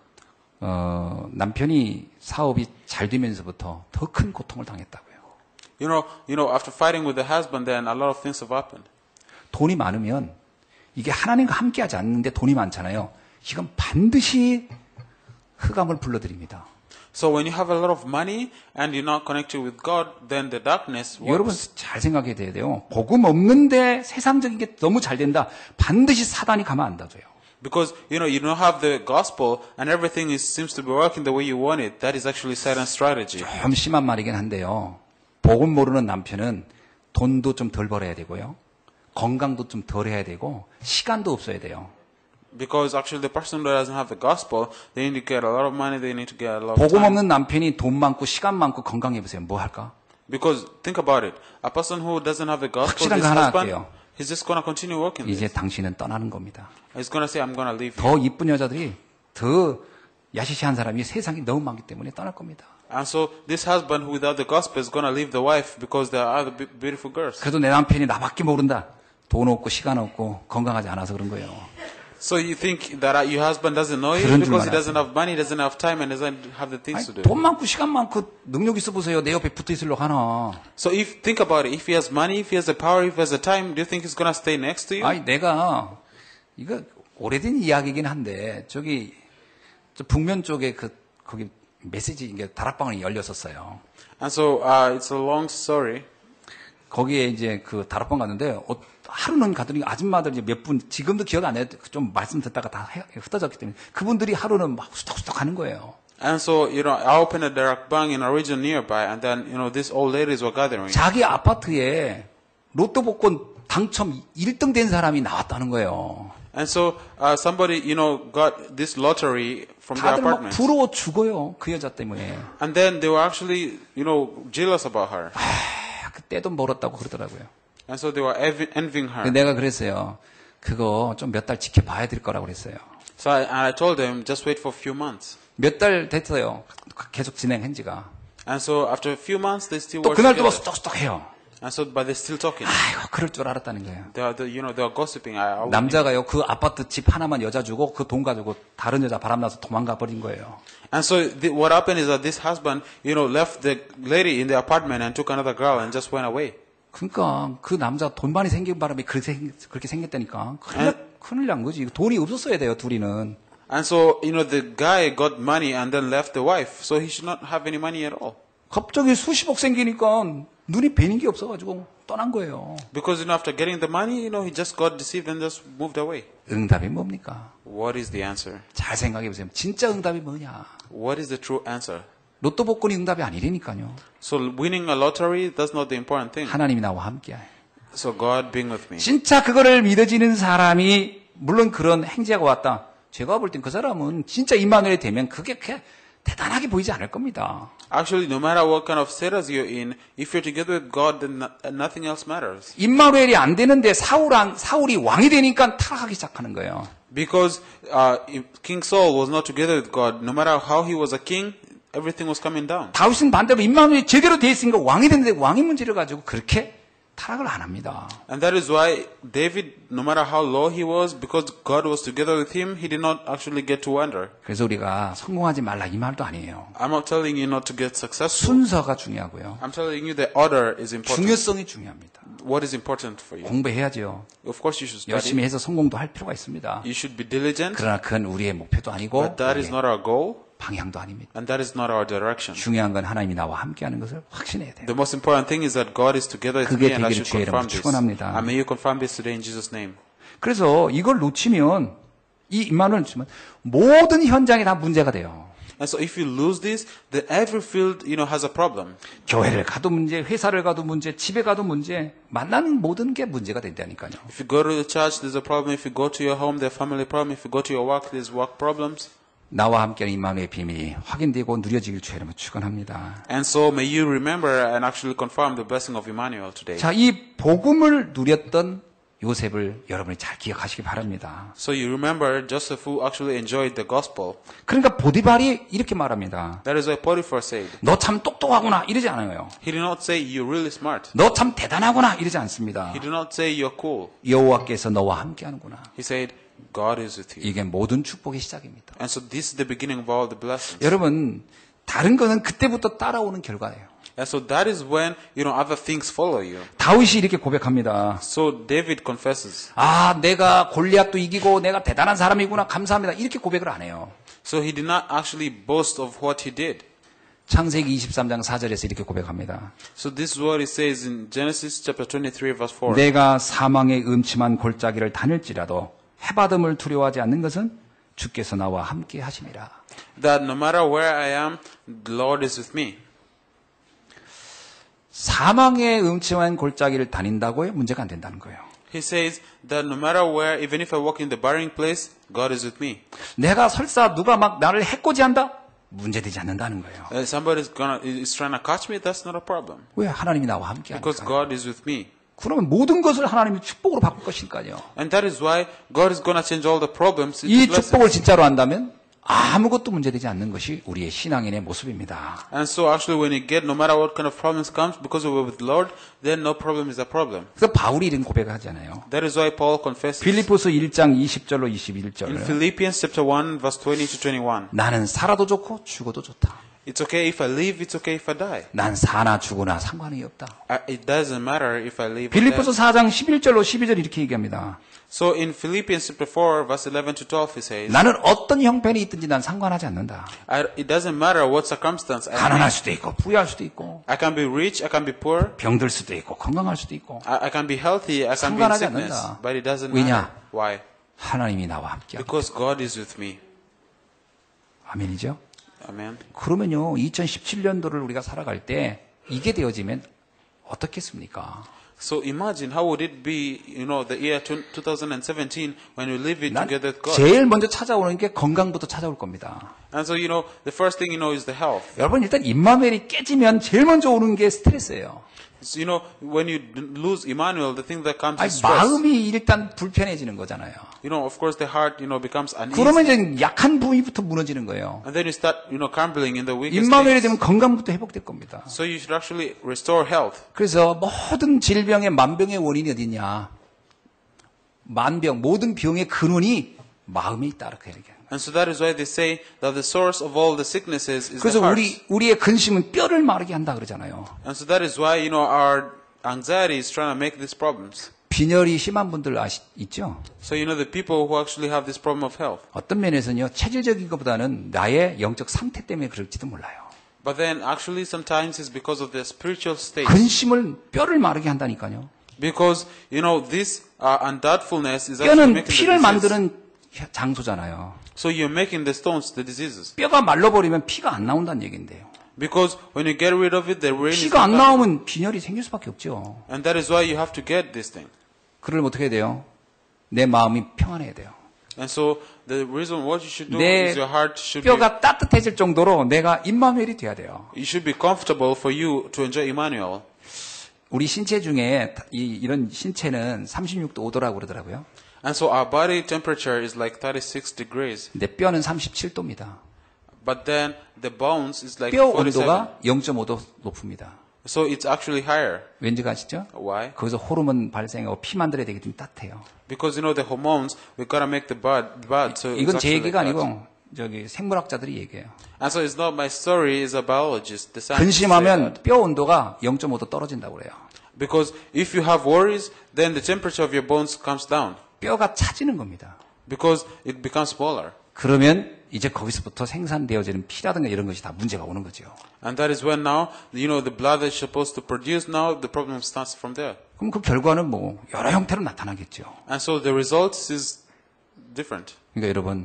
남편이 사업이 잘 되면서부터 더 큰 고통을 당했다고요. You know, after fighting with the husband, then a lot of things have happened. 돈이 많으면 이게 하나님과 함께하지 않는데 돈이 많잖아요. 이건 반드시 흑암을 불러들입니다. So when you have a lot of money and you're not connected with God, then the darkness 여러분 works. 잘 생각해야 돼요. 복음 없는데 세상적인 게 너무 잘 된다. 반드시 사단이 가만 안 놔줘요. Because, you don't have the gospel and everything seems to be working the way you want it. That is actually Satan's strategy. 좀 심한 말이긴 한데요. 복음 모르는 남편은 돈도 좀 덜 벌어야 되고요. 건강도 좀 덜 해야 되고 시간도 없어야 돼요. Because actually the person who doesn't have the gospel, they need to get a lot of money, they need to get a lot of 복음 time. 없는 남편이 돈 많고 시간 많고 건강해 보세요. 뭐 할까? Because think about it. A person who doesn't have the gospel, 확실한 this 거 하나 husband, 할게요. he's just going to continue working 이제 this. 당신은 떠나는 겁니다. He's going to say, I'm going to leave you. 더 이쁜 여자들이 더 야시시한 사람이 세상에 너무 많기 때문에 떠날 겁니다. And so this husband who without the gospel is going to leave the wife because there are other beautiful girls. 그래도 내 남편이 나밖에 모른다. 돈 없고 시간 없고 건강하지 않아서 그런 거예요. So you think that your husband doesn't know you 그런 because he 줄만 doesn't have money, doesn't have time, and doesn't have the things to 아니, do. 돈 많고 시간 많고 능력 있어 보세요. 내 옆에 붙어 있으려고 하나. So if think about it, if he has money, if he has the power, if he has the time, do you think he's going to stay next to you? 아니 내가 이거 오래된 이야기긴 한데 저기 저 북면 쪽에 거기 메시지 이게 다락방이 열렸었어요. And so it's a long story. 거기에 이제 그 다락방 갔는데 하루는 가더니 아줌마들이 몇 분 지금도 기억 안 나요. 좀 말씀 듣다가 다 흩어졌기 때문에 그분들이 하루는 막 후딱후딱 하는 거예요. And so I opened a direct bank in a region nearby, and then these old ladies were gathering. 자기 아파트에 로또 복권 당첨 1등 된 사람이 나왔다는 거예요. And so somebody got this lottery from their 다들 막 apartment. 부러워 죽어요. 그 여자 때문에. And then they were actually jealous about her. 그때 돈 벌었다고 그러더라고요. And so they were envying her. 내가 그랬어요. 그거 좀 몇 달 지켜봐야 될 거라고 그랬어요. So I told them, just wait for a few months. 몇 달 됐어요. 계속 진행한 지가. And so after a few months, they still 또 were 그날 또 together. 쏙쏙해요. And so, but they're still talking. 아이고, 그럴 줄 알았다는 거예요. They are gossiping. 남자가요, 그 아파트 집 하나만 여자 주고 그 돈 가지고 다른 여자 바람나서 도망가 버린 거예요. And so what happened is that this husband, left the lady in the apartment and took another girl and just went away. 그러니까 그 남자 돈 많이 생긴 바람에 그렇게 생겼다니까. 큰일 난 거지. 돈이 없었어야 돼요, 둘이는. And so, the guy got money and then left the wife. So he should not have any money at all. 갑자기 수십억 생기니까 눈이 뵈는 게 없어가지고 떠난 거예요. Because, after getting the money, he just got deceived and just moved away. 응답이 뭡니까? What is the answer? 잘 생각해 보세요. 진짜 응답이 뭐냐? What is the true answer? 로또 복권이 응답이 아니라니까요. So winning a lottery, that's not the important thing. 하나님이 나와 함께. So God being with me. 진짜 그거를 믿어지는 사람이 물론 그런 행제가 왔다. 제가 볼 땐 그 사람은 진짜 임마누엘이 되면 그게 대단하게 보이지 않을 겁니다. Actually, no matter what kind of status you're in, if you're together with God, then nothing else matters. 임마누엘이 안 되는데 사울이 왕이 되니까 타락하기 시작하는 거예요. Because King Saul was not together with God, no matter how he was a king, everything was coming down. 다윗은 반대로 임마누엘이 제대로 돼 있으니까 왕이 됐는데 왕의 문제를 가지고 그렇게 타락을 안 합니다. And that is why David, no matter how low he was, because God was together with him, he did not actually get to wander. 그래서 우리가 성공하지 말라 이 말도 아니에요. I'm not telling you not to get successful. 순서가 중요하고요. I'm telling you the order is important. 중요성이 중요합니다. What is important for you? 공부해야죠. Of course you should study. 열심히 해서 성공도 할 필요가 있습니다. You should be diligent. 그러나 그건 우리의 목표도 아니고 But that is 우리의 not our goal. 방향도 아닙니다. And that is not our direction. 중요한 건 하나님이 나와 함께하는 것을 확신해야 돼요. The most important thing is that God is together with 그게 me and I 되기를 should 주의 이름으로 confirm this. 축원합니다. And may you confirm this today in Jesus' name. 그래서 이걸 놓치면 이 임마누엘을 놓치면 모든 현장이 다 문제가 돼요. And so if you lose this, then every field, has a problem. 교회를 가도 문제, 회사를 가도 문제, 집에 가도 문제, 만나는 모든 게 문제가 된다니까요. If you go to the church, there's a problem. If you go to your home, there's a family problem. If you go to your work, there's work problems. 나와 함께하는 임마누엘의 비밀이 확인되고 누려지길 주의 이름으로 축원합니다. And so may you remember and actually confirm the blessing of Emmanuel today. 자, 이 복음을 누렸던 요셉을 여러분이 잘 기억하시기 바랍니다. So you remember Joseph who actually enjoyed the gospel. 그러니까 보디발이 이렇게 말합니다. That is why Potiphar said. 너 참 똑똑하구나 이러지 않아요. He did not say you're really smart. 너 참 대단하구나 이러지 않습니다. He did not say you're cool. 여호와께서 너와 함께하는구나. He said God is with you. 이게 모든 축복의 시작입니다. And so this is the beginning of all the blessings. 여러분, 다른 거는 그때부터 따라오는 결과예요. And so that is when, other things follow you. 다윗이 이렇게 고백합니다. So David confesses. 아, 내가 골리앗도 이기고 내가 대단한 사람이구나 감사합니다. 이렇게 고백을 안 해요. So he did not actually boast of what he did. 창세기 23장 4절에서 이렇게 고백합니다. So this is what it says in Genesis chapter 23 verse 4. 내가 사망의 음침한 골짜기를 다닐지라도 해받음을 두려워하지 않는 것은 주께서 나와 함께 하심이라. That no matter where I am, the Lord is with me. 사망의 음침한 골짜기를 다닌다고요? 문제가 안 된다는 거예요. He says that no matter where, even if I walk in the barren place, God is with me. 내가 설사 누가 막 나를 해코지한다? 문제되지 않는다는 거예요. Somebody is trying to catch me, that's not a problem. 왜 하나님이 나와 함께 Because 하니까요. God is with me. 그러면 모든 것을 하나님이 축복으로 바꿀 것이니까요. And that is why God is going to change all the problems into 이 blessings. 축복을 진짜로 한다면 아무것도 문제되지 않는 것이 우리의 신앙인의 모습입니다. And so actually when you get, no matter what kind of problems comes, because we're with the Lord, then no problem is a problem. 그래서 바울이 이런 고백을 하잖아요. That is why Paul confesses. 빌립보서 1장 20절로 In 21절. Philippians chapter 1 verse 20 to 21. 나는 살아도 좋고 죽어도 좋다. It's okay if I live, it's okay if I die. 난 사나 죽으나 상관이 없다. It doesn't matter if I live or 빌립보서 die. 4장 11절로 12절 이렇게 얘기합니다. So in Philippians chapter 4 verse 11 to 12 he says, 나는 어떤 형편이 있든지 난 상관하지 않는다. it doesn't matter what circumstance I 가난할 am. 수도 있고 부유할 수도 있고 I can be rich, I can be poor, 병들 수도 있고 건강할 수도 있고 I can be healthy, I can be in 상관하지 sickness, 않는다. but it doesn't 왜냐? matter. Why? 하나님이 나와 함께하고 Because God is with me. 아멘이죠? Amen. 그러면요 2017년도를 우리가 살아갈 때 이게 되어지면 어떻겠습니까? So imagine how would it be, the year 2017 when we live it 난 together with God. 제일 먼저 찾아오는 게 건강부터 찾아올 겁니다. And so, the first thing is the health. 여러분 일단 임마누엘이 깨지면 제일 먼저 오는 게 스트레스예요. So, when you lose Emmanuel, the thing that comes 아니, is stress. 마음이 일단 불편해지는 거잖아요. Of course, the heart, becomes uneasy. 그러면 이제 약한 부위부터 무너지는 거예요. And then you start, crumbling in the weakest 임마누엘이 things. 되면 건강부터 회복될 겁니다. So you should actually restore health. 그래서 모든 질병의 만병의 원인이 어디냐? 만병, 모든 병의 근원이 마음에 있다. 이렇게 얘기해요. And so that is why they say that the source of all the sicknesses is 그래서 the heart. 우리의 근심은 뼈를 마르게 한다 그러잖아요. And so that is why, our anxiety is trying to make these problems. 빈혈이 심한 분들 있죠? So, the people who actually have this problem of health. 어떤 면에서는요, 체질적인 것보다는 나의 영적 상태 때문에 그럴지도 몰라요. But then actually sometimes it's because of their spiritual state. 근심을 뼈를 마르게 한다니까요. Because, this undoubtfulness is actually 뼈는 making the 피를 disease. 만드는 장소잖아요. So you're making the stones the diseases. 뼈가 말라버리면 피가 안 나온다는 얘기인데요. Because when you get rid of it, the rain is 피가 안 not 나오면 빈혈이 생길 수밖에 없죠. And that is why you have to get this thing. 그러면 어떻게 해야 돼요? 내 마음이 평안해야 돼요. And so the reason what you should do 내 is your heart should 뼈가 따뜻해질 정도로 내가 임마누엘이 돼야 돼요. it should be comfortable for you to enjoy Emmanuel. 우리 신체 중에 이런 신체는 36도 5도라고 그러더라고요. And so our body temperature is like 36 degrees. 근데 뼈는 37도입니다. But then the bones is like 뼈 47. 온도가 0.5도 높습니다. So it's actually higher. 왠지 아시죠? Why? 거기서 호르몬 발생하고 피 만들어야 되기 때문에 따뜻해요. Because the hormones, we gotta make the blood. So it's 이건 제 actually 얘기가 like that. 아니고 저기 생물학자들이 얘기해요. And so it's not my story, it's a biologist. The scientists say 근심하면 that. 뼈 온도가 0.5도 떨어진다고 그래요. Because if you have worries, then the temperature of your bones comes down. 뼈가 차지는 겁니다. Because it becomes smaller. 그러면 이제 거기서부터 생산되어지는 피라든가 이런 것이 다 문제가 오는 거죠. And that is when now, the blood that you're supposed to produce now, the problem starts from there. 그럼 그 결과는 뭐 여러 형태로 나타나겠죠. And so the results is different. 그러니까 여러분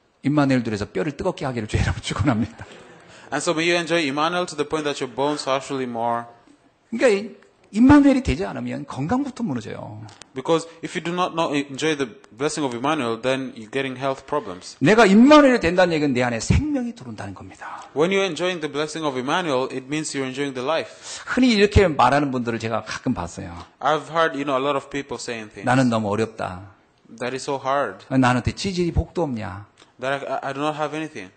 임마누엘들에서 뼈를 뜨겁게 하기를 주의 이름으로 축원합니다. And so may you enjoy Emmanuel to the point that your bones are actually more. 그러니까 임마누엘이 되지 않으면 건강부터 무너져요. Because if you do not enjoy the blessing of Emmanuel, then you're getting health problems. 내가 임마누엘이 된다는 얘기는 내 안에 생명이 들어온다는 겁니다. When you're enjoying the blessing of Emmanuel, it means you're enjoying the life. 흔히 이렇게 말하는 분들을 제가 가끔 봤어요. I've heard, a lot of people saying things. 나는 너무 어렵다. That is so hard. 나한테 지질이 복도 없냐. That I do not have anything.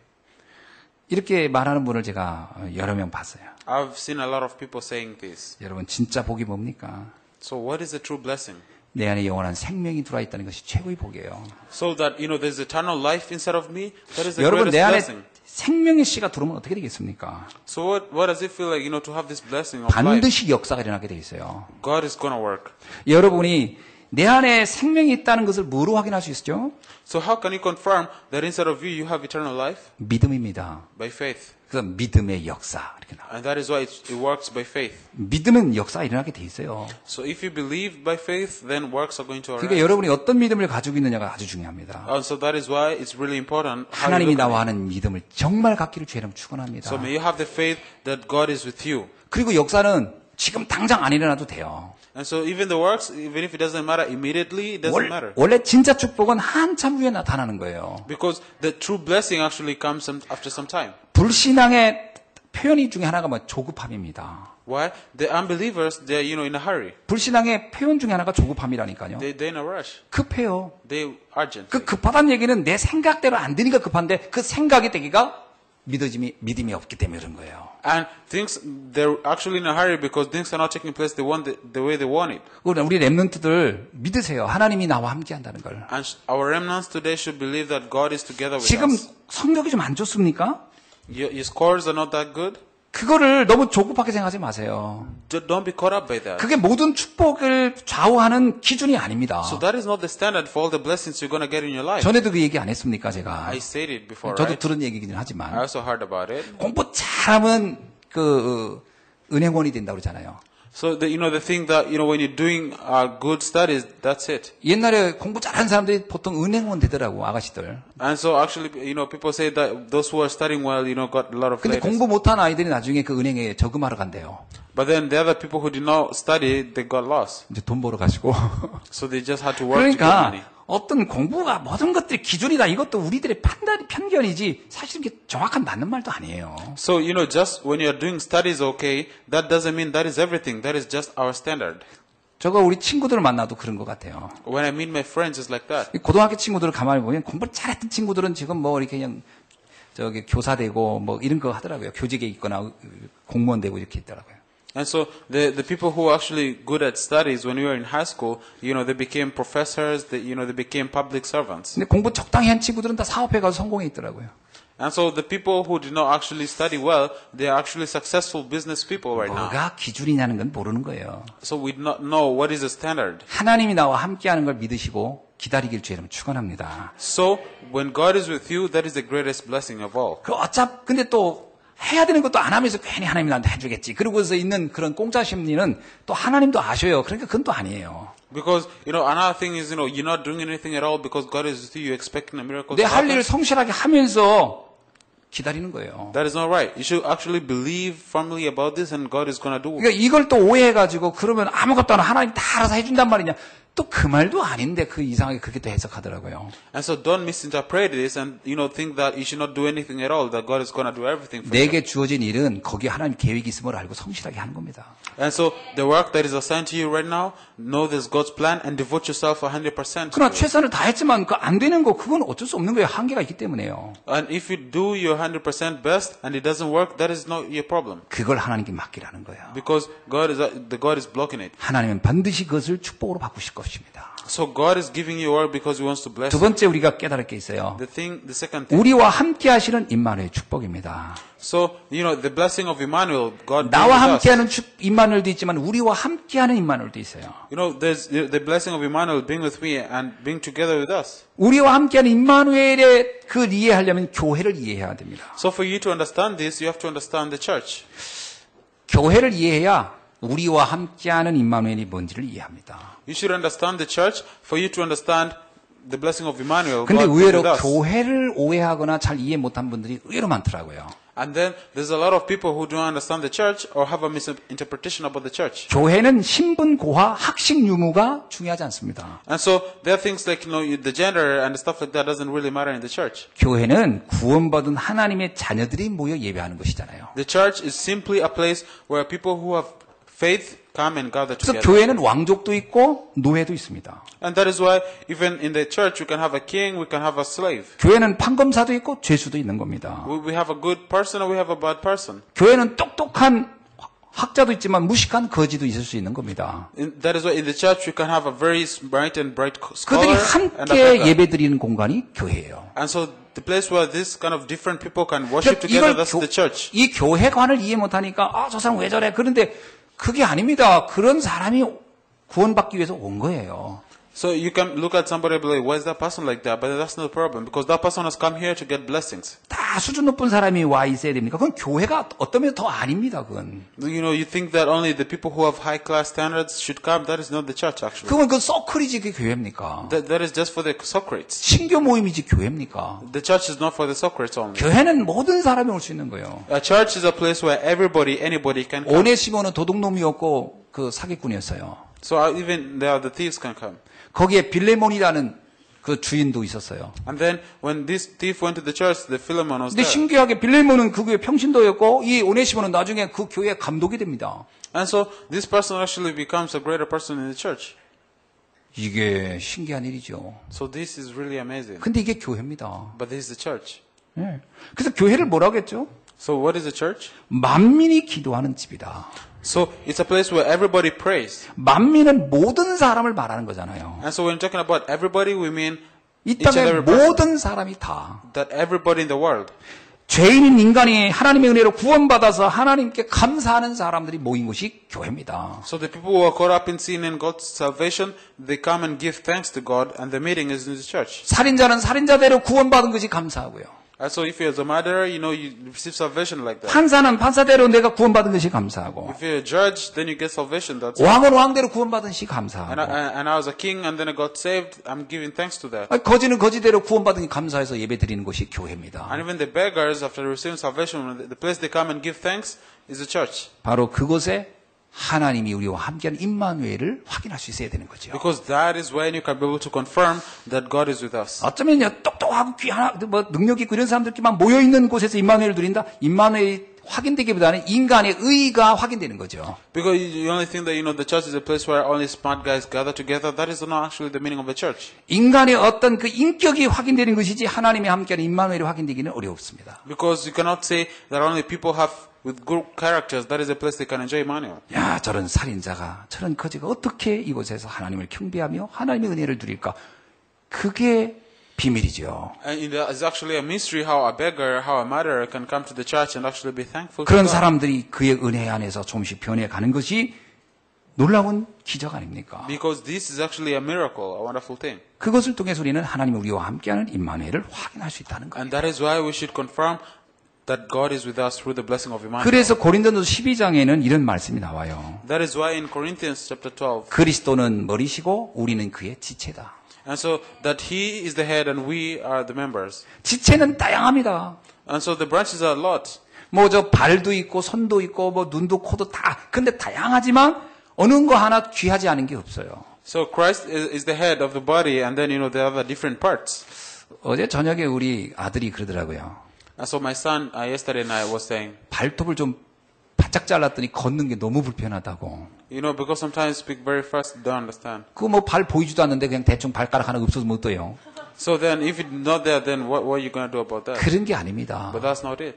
이렇게 말하는 분을 제가 여러 명 봤어요. I've seen a lot of people saying this. 여러분 진짜 복이 뭡니까? So what is the true blessing? 내 안에 영원한 생명이 들어와 있다는 것이 최고의 복이에요. So that, there's eternal life inside of me. That is the 여러분 greatest 내 안에 blessing. 생명의 씨가 들어오면 어떻게 되겠습니까? So what does it feel like, to have this blessing of life? 반드시 역사가 일어나게 돼 있어요. God is going to work. 여러분이 내 안에 생명이 있다는 것을 뭐로 확인할 수 있죠? So how can you confirm that inside of you, you have eternal life? 믿음입니다. By faith. 그래서 믿음의 역사 이렇게 나와요. And that is why it works by faith. 믿음은 역사가 일어나게 돼 있어요. So if you believe by faith, then works are going to 그러니까 arise. 여러분이 어떤 믿음을 가지고 있느냐가 아주 중요합니다. So that is why it's really important how you 하나님이 look at 나와 it. 하는 믿음을 정말 갖기를 주의름 축원합니다. So may you have the faith that God is with you. 그리고 역사는 지금 당장 안 일어나도 돼요. And so even the works, even if it doesn't matter immediately, it doesn't matter. 원래 진짜 축복은 한참 후에 나타나는 거예요. Because the true blessing actually comes after some time. 불신앙의 표현이 중에 하나가 뭐 조급함입니다. Why? The unbelievers, they're, in a hurry. 불신앙의 표현 중에 하나가 조급함이라니까요. They're in a rush. 급해요. They're urgent. 그 급하다는 얘기는 내 생각대로 안 되니까 급한데 그 생각이 되기가 믿음이 없기 때문에 그런 거예요. And things, they're actually in a hurry because things are not taking place the way they want it. 우리 렘넌트들 믿으세요. 하나님이 나와 함께 한다는 걸. And our remnants today should believe that God is together with 지금 us. 성적이 좀 안 좋습니까? Your scores are not that good. 그거를 너무 조급하게 생각하지 마세요. Don't be caught up by that. 그게 모든 축복을 좌우하는 기준이 아닙니다. So that is not the standard for all the blessings you're going to get in your life. 전에도 그 얘기 안 했습니까, 제가? I said it before, 저도 right? 들은 얘기긴 I 하지만 also heard about it. 공부 잘하면 은행원이 된다고 그러잖아요. So the thing that when you're doing good studies, that's it. 옛날에 공부 잘하는 사람들이 보통 은행원 되더라고, 아가씨들. And so actually, people say that those who are studying well, got a lot of 근데 ladies. 공부 못한 아이들이 나중에 그 은행에 저금하러 간대요. But then the other people who did not study, they got lost. 이제 돈 벌어 가시고. So they just had to work to get 그러니까 money. 어떤 공부가 모든 것들이 기준이다. 이것도 우리들의 편견이지 사실 이게 정확한 맞는 말도 아니에요. So, just when you're doing studies okay, that doesn't mean that is everything. That is just our standard. 저거 우리 친구들을 만나도 그런 것 같아요. When I meet my friends, it's like that. 이 고등학교 친구들을 가만히 보면 공부를 잘했던 친구들은 지금 뭐 이렇게 그냥 저기 교사 되고 뭐 이런 거 하더라고요. 교직에 있거나 공무원 되고 이렇게 있더라고요. And so the people who are actually good at studies when we were in high school, they became professors, they became public servants. 근데 공부 적당히 한 친구들은 다 사업에 가서 성공해 있더라고요. And so the people who did not actually study well, they are actually successful business people right now. 뭐가 기준이냐는 건 모르는 거예요. So we do not know what is the standard. 하나님이 나와 함께하는 걸 믿으시고 기다리길 주의 이름 축원합니다. So when God is with you, that is the greatest blessing of all. 근데 또 해야 되는 것도 안 하면서 괜히 하나님이 나한테 해주겠지. 그러고서 있는 그런 공짜 심리는 또 하나님도 아셔요. 그러니까 그건 또 아니에요. Because, another thing is, you're not doing anything at all because God is with you, you're expecting a miracle 내 to 할 happen. 일을 성실하게 하면서 기다리는 거예요. That is not right. You should actually believe firmly about this and God is going to do it. 그러니까 이걸 또 오해해가지고 그러면 아무것도 안 하고 하나님 다 알아서 해준단 말이냐. 또 그 말도 아닌데 그 이상하게 그렇게 또 해석하더라고요. And so don't misinterpret this and, think that you should not do anything at all, that God is going to do everything for you. 내게 주어진 일은 거기에 하나님 계획이 있음을 알고 성실하게 하는 겁니다. And so the work that is assigned to you right now, know this God's plan and devote yourself 100% to 그러나 it. 최선을 다했지만 그 안 되는 거 그건 어쩔 수 없는 거예요. 한계가 있기 때문에요. And if you do your 100% best and it doesn't work, that is not your problem. 그걸 하나님께 맡기라는 거예요. Because God is blocking it. 하나님은 반드시 그것을 축복으로 바꾸실 것입니다. So God is giving you work because He wants to bless 두 you. 번째 우리가 깨달을 게 있어요. The second thing. 우리와 함께 하시는 임마누엘 축복입니다. So, the blessing of Emmanuel, God 나와 being with us. 함께하는 임마누엘도 있지만 우리와 함께하는 임마누엘도 있어요. There's the blessing of Emmanuel being with me and being together with us. 우리와 함께하는 임마누엘의 그걸 이해하려면 교회를 이해해야 됩니다. So for you to understand this, you have to understand the church. 교회를 이해해야 우리와 함께하는 임마누엘이 뭔지를 이해합니다. You should understand the church for you to understand the blessing of Emmanuel. 근데 God being 의외로 with us. 교회를 오해하거나 잘 이해 못한 분들이 의외로 많더라고요. And then there's a lot of people who don't understand the church or have a misinterpretation about the church. 교회는 신분, 고하, 학식 유무가 중요하지 않습니다. And so there are things like, the gender and stuff like that doesn't really matter in the church. 교회는 구원받은 하나님의 자녀들이 모여 예배하는 것이잖아요. The church is simply a place where people who have faith come and gather 그래서 together. 교회는 왕족도 있고 노예도 있습니다. And that is why even in the church we can have a king, we can have a slave. 교회는 판검사도 있고 죄수도 있는 겁니다. We have a good person or we have a bad person. 교회는 똑똑한 학자도 있지만 무식한 거지도 있을 수 있는 겁니다. That is why in the church we can have a very smart and bright 그들이 scholar and a 함께 bad guy. 예배드리는 공간이 교회예요. And so the place where this kind of different people can worship 그러니까 together, that's the church. 이 교회관을 이해 못하니까 저 사람 왜 저래? 그런데 그게 아닙니다. 그런 사람이 구원받기 위해서 온 거예요. So you can look at somebody and be like, why is that person like that? But that's not the problem because that person has come here to get blessings. 다 수준 높은 사람이 와 있어야 됩니까? 그건 교회가 어떤 면에서 더 아닙니다. 그건. You think that only the people who have high class standards should come. That is not the church actually. 그건 그 서클이지 그게 교회입니까? That is just for the Socrates. 신교 모임이지 교회입니까? The church is not for the Socrates only. 교회는 모든 사람이 올 수 있는 거예요. A church is a place where anybody can come. 오네시모는 도둑놈이었고 그 사기꾼이었어요. So even there the thieves can come. 거기에 빌레몬이라는 그 주인도 있었어요. And then when this thief went to the church, the Philemon was 근데 there. 신기하게 빌레몬은 그 교회 평신도였고 이 오네시모는 나중에 그 교회 감독이 됩니다. And so this person actually becomes a greater person in the church. 이게 신기한 일이죠. So this is really amazing. 근데 이게 교회입니다. But this is the church. 네. 그래서 교회를 뭐라고 했죠? So what is the church? 만민이 기도하는 집이다. So it's a place where everybody prays. 만민은 모든 사람을 말하는 거잖아요. And so when talking about everybody, we mean 이 each and 땅의 every person. 모든 사람이 다 That everybody in the world. 죄인인 인간이 하나님의 은혜로 구원받아서 하나님께 감사하는 사람들이 모인 곳이 교회입니다. So the people who are caught up in sin and God's salvation, they come and give thanks to God, and the meeting is in the church. 살인자는 살인자대로 구원받은 것이 감사하고요. And so if you're a murderer, you receive salvation like that. 판사는 판사대로 내가 구원받은 것이 감사하고 If you're a judge, then you get salvation. That's 왕은 왕대로 구원받은 것이 and 감사하고 I was a king, and then I got saved. I'm giving thanks to that. 거지는 거지대로 구원받은 게 감사해서 예배 드리는 곳이 교회입니다. And even the beggars, after receiving salvation, the place they come and give thanks is the church. 바로 그곳에 하나님이 우리와 함께하는 임마누엘을 확인할 수 있어야 되는 거죠. Because that is when you can be able to confirm that God is with us. 어쩌면요, 똑똑하고 귀하나, 능력 있고 이런 사람들끼리만 모여있는 곳에서 임마누엘을 누린다? 임마누엘이 확인되기보다는 인간의 의가 확인되는 거죠. Because you only think that, the church is a place where only smart guys gather together. That is not actually the meaning of the church. 인간의 어떤 그 인격이 확인되는 것이지 하나님이 함께하는 임마누엘이 확인되기는 어렵습니다. Because you cannot say that only people have with good characters, that is a place they can enjoy Emmanuel. 야, 저런 살인자가, 저런 거지가 어떻게 이곳에서 하나님을 경배하며 하나님의 은혜를 누릴까? 그게 비밀이죠. And it's actually a mystery how a beggar, how a murderer can come to the church and actually be thankful to 그런 God. 사람들이 그의 은혜 안에서 조금씩 변해가는 것이 놀라운 기적 아닙니까? Because this is actually a miracle, a wonderful thing. 그것을 통해서 우리는 하나님 우리와 함께하는 임마누엘을 확인할 수 있다는 거예요. And that is why we should confirm that God is with us through the blessing of Emmanuel. 그래서 고린도전서 12장에는 이런 말씀이 나와요. That is why in Corinthians chapter 12, 그리스도는 머리시고 우리는 그의 지체다. and so that He is the head and we are the members. 지체는 다양합니다. And so the branches are a lot. 저 발도 있고 손도 있고 눈도 코도 다. 근데 다양하지만 어느 거 하나 귀하지 않은 게 없어요. So Christ is the head of the body, and then there are the different parts. 어제 저녁에 우리 아들이 그러더라고요. And so my son yesterday night was saying, 발톱을 좀 바짝 잘랐더니 걷는 게 너무 불편하다고. because sometimes you speak very fast, you don't understand. 그거 발 보이지도 않는데 그냥 대충 발가락 하나 없어서 못 떠요. So then, if it's not there, then what are you going to do about that? 그런 게 아닙니다. But that's not it.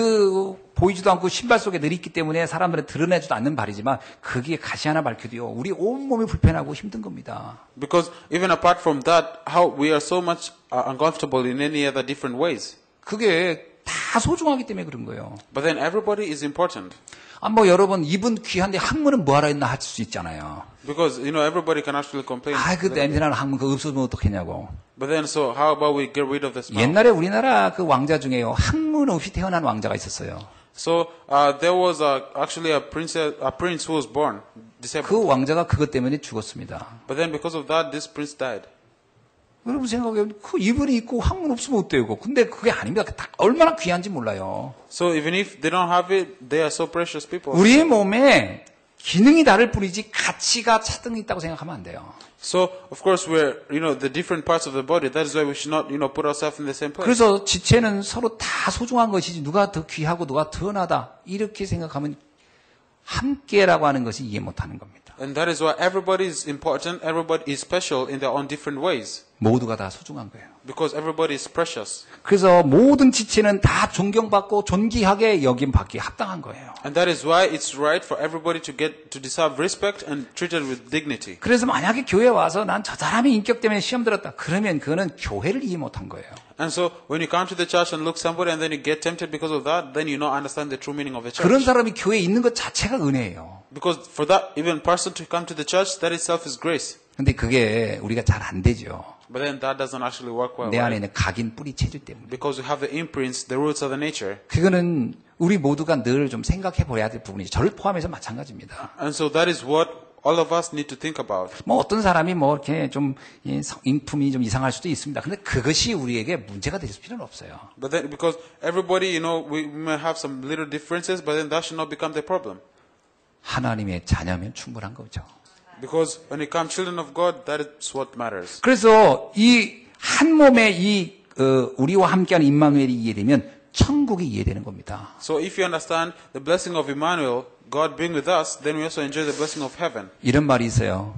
보이지도 않고 신발 속에 늘 있기 때문에 사람들은 드러내지도 않는 발이지만 그게 가시 하나 밝혀도요. 우리 온몸이 불편하고 힘든 겁니다. Because even apart from that, how we are so much uncomfortable in any other different ways. 그게 다 소중하기 때문에 그런 거예요. But then everybody is important. 여러분 입은 귀한데 학문은 뭐하러 했나 할 수 있잖아요. Because, everybody can actually complain. 그 냄새나는 학문 그거 없어지면 어떡하냐고. But then, so how about we get rid of the smell? 옛날에 우리나라 그 왕자 중에요. 학문 없이 태어난 왕자가 있었어요. So, there was actually a prince who was born disabled. 그 왕자가 그것 때문에 죽었습니다. But then because of that, this prince died. 여러분 생각해보면 그 이분이 있고 학문 없으면 어때요? 근데 그게 아닙니다. 다 얼마나 귀한지 몰라요. So even if they don't have it, they are so precious people. 우리의 몸에 기능이 다를 뿐이지 가치가 차등 있다고 생각하면 안 돼요. So of course we're the different parts of the body. That is why we should not put ourselves in the same place. 그래서 지체는 서로 다 소중한 것이지 누가 더 귀하고 누가 더 나다 이렇게 생각하면 함께라고 하는 것이 이해 못하는 겁니다. And that is why everybody is important. Everybody is special in their own different ways. 모두가 다 소중한 거예요. Because everybody is precious. 그래서 모든 지체는 다 존경받고 존귀하게 여김받기 합당한 거예요. And that is why it's right for everybody to deserve respect and treated with dignity. 그래서 만약에 교회에 와서 난 저 사람의 인격 때문에 시험 들었다. 그러면 그거는 교회를 이해 못한 거예요. And so when you come to the church and look somebody and then you get tempted because of that, then you don't understand the true meaning of the church. 그런 사람이 교회에 있는 것 자체가 은혜예요. Because for that even person to come to the church, that itself is grace. 근데 그게 우리가 잘 안 되죠. But then that doesn't actually work well. 내 Right? 안에 있는 각인 뿌리 체질 때문에. Because we have the imprints, the roots of the nature. 그거는 우리 모두가 늘 좀 생각해 봐야 될 부분이죠. 저를 포함해서 마찬가지입니다. And so that is what all of us need to think about. 어떤 사람이 이렇게 좀 인품이 좀 이상할 수도 있습니다. 근데 그것이 우리에게 문제가 될 필요는 없어요. But then because everybody, we may have some little differences, but then that should not become the problem. 하나님의 자녀면 충분한 거죠. Because when we become children of God, that is what matters. 그래서 이 한 몸의 우리와 함께하는 임마누엘이 이해되면 천국이 이해되는 겁니다. So if you understand the blessing of Emmanuel, God being with us, then we also enjoy the blessing of heaven. 이런 말이 있어요.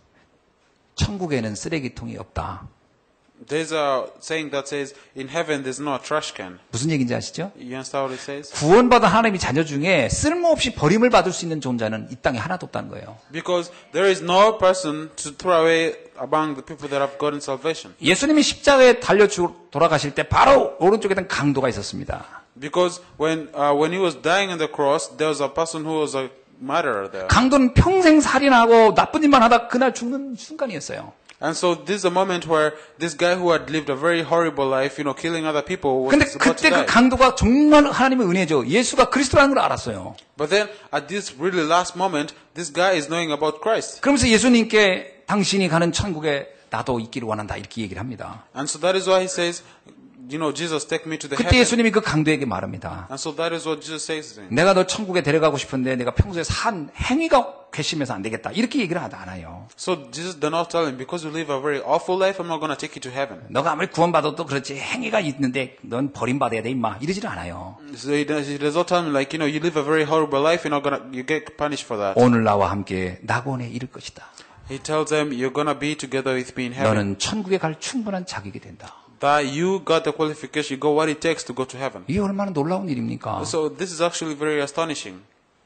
천국에는 쓰레기통이 없다. There's a saying that says, in heaven there's no trash can. 무슨 얘기인지 아시죠? You understand what it says? 구원받은 하나님의 자녀 중에 쓸모없이 버림을 받을 수 있는 존재는 이 땅에 하나도 없다는 거예요. Because there is no person to throw away among the people that have gotten salvation. 예수님이 십자가에 달려 돌아가실 때 바로 오른쪽에는 강도가 있었습니다. Because when he was dying on the cross, there was a person who was a murderer there. 강도는 평생 살인하고 나쁜 일만 하다 그날 죽는 순간이었어요. And so this is a moment where this guy who had lived a very horrible life, killing other people, was 근데 about 그때 to 그 die. 강도가 정말 하나님의 은혜죠. 예수가 그리스도라는 걸 알았어요. But then at this really last moment, this guy is knowing about Christ. 그러면서 예수님께 당신이 가는 천국에 나도 있기를 원한다 이렇게 얘기를 합니다. And so that is why he says, you know, Jesus, take me to the 그때 heaven. 예수님이 그 강도에게 말합니다. And so that is what Jesus says to him. 내가 널 천국에 데려가고 싶은데 내가 평소에 산 행위가 괘씸해서 안 되겠다. 이렇게 얘기를 않아요. So Jesus did not tell him, because you live a very awful life, I'm not going to take you to heaven. 너가 아무리 구원받아도 그렇지 행위가 있는데 넌 버림받아야 돼 임마. 이러지는 않아요. So he does not tell him, like, you know, you live a very horrible life, you get punished for that. 오늘 나와 함께 낙원에 이를 것이다. He tells them, you're going to be together with me in heaven. 너는 천국에 갈 충분한 자격이 된다. That you got the qualification, you got what it takes to go to heaven. 이게 얼마나 놀라운 일입니까? So this is actually very astonishing.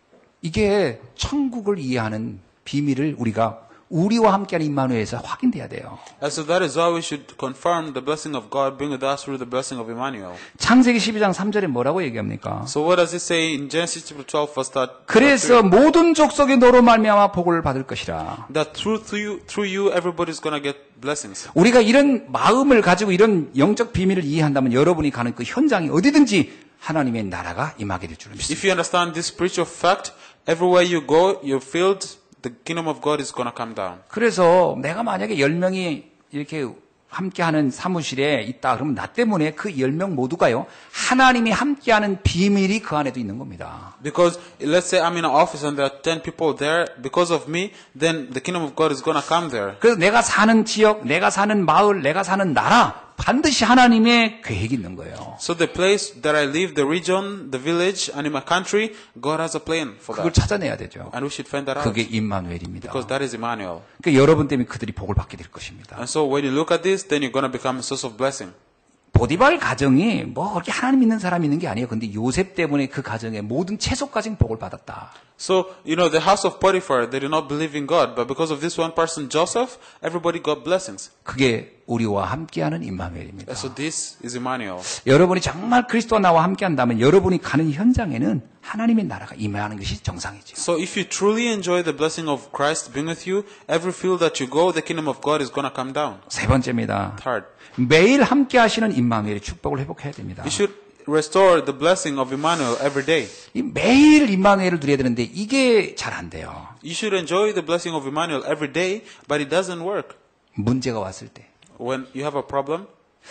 이게 천국을 이해하는 비밀을 우리가 우리와 함께하는 임마누엘에서 확인돼야 돼요. And so that is why we should confirm the blessing of God being with us through the blessing of Emmanuel. 창세기 12장 3절에 뭐라고 얘기합니까? So what does it say in Genesis chapter 12 verse 그래서 모든 족속이 너로 말미암아 복을 받을 것이라. that through you everybody's going to get blessings. 우리가 이런 마음을 가지고 이런 영적 비밀을 이해한다면 여러분이 가는 그 현장이 어디든지 하나님의 나라가 임하게 될 줄 믿습니다. If you understand this spiritual fact, everywhere you go, your field, the kingdom of God is going to come down. 그래서 내가 만약에 10명이 이렇게 함께하는 사무실에 있다 그러면 나 때문에 그 10명 모두가요 하나님이 함께하는 비밀이 그 안에도 있는 겁니다. Because let's say I'm in an office and there are 10 people there, because of me, then the kingdom of God is going to come there. 그래서 내가 사는 지역, 내가 사는 마을, 내가 사는 나라 반드시 하나님의 계획이 있는 거예요. So the place that I live, the region, the village, and in my country, God has a plan for 그걸 that. 찾아내야 되죠. And we should find that out. 그게 임마누엘입니다. Because that is Emmanuel. 그러니까 여러분 때문에 그들이 복을 받게 될 것입니다. And so when you look at this, then you're going to become a source of blessing. 보디발 가정이 뭐 그렇게 하나님 믿는 사람이 있는 게 아니에요. 근데 요셉 때문에 그 가정의 모든 채소까지 복을 받았다. So, you know, the house of Potiphar, they did not believe in God, but because of this one person, Joseph, everybody got blessings. 그게 우리와 함께하는 임마누엘입니다. So this is Emmanuel. 여러분이 정말 그리스도와 나와 함께한다면 여러분이 가는 현장에는 하나님의 나라가 임하는 것이 정상이죠. So if you truly enjoy the blessing of Christ being with you, every field that you go, the kingdom of God is going to come down. 세 번째입니다. Third, 매일 함께하시는 임마누엘의 축복을 회복해야 됩니다. you should restore the blessing of Emmanuel every day. 이 매일 임마누엘을 누려야 되는데 이게 잘 안 돼요. You should enjoy the blessing of Emmanuel every day, but it doesn't work. 문제가 왔을 때. When you have a problem,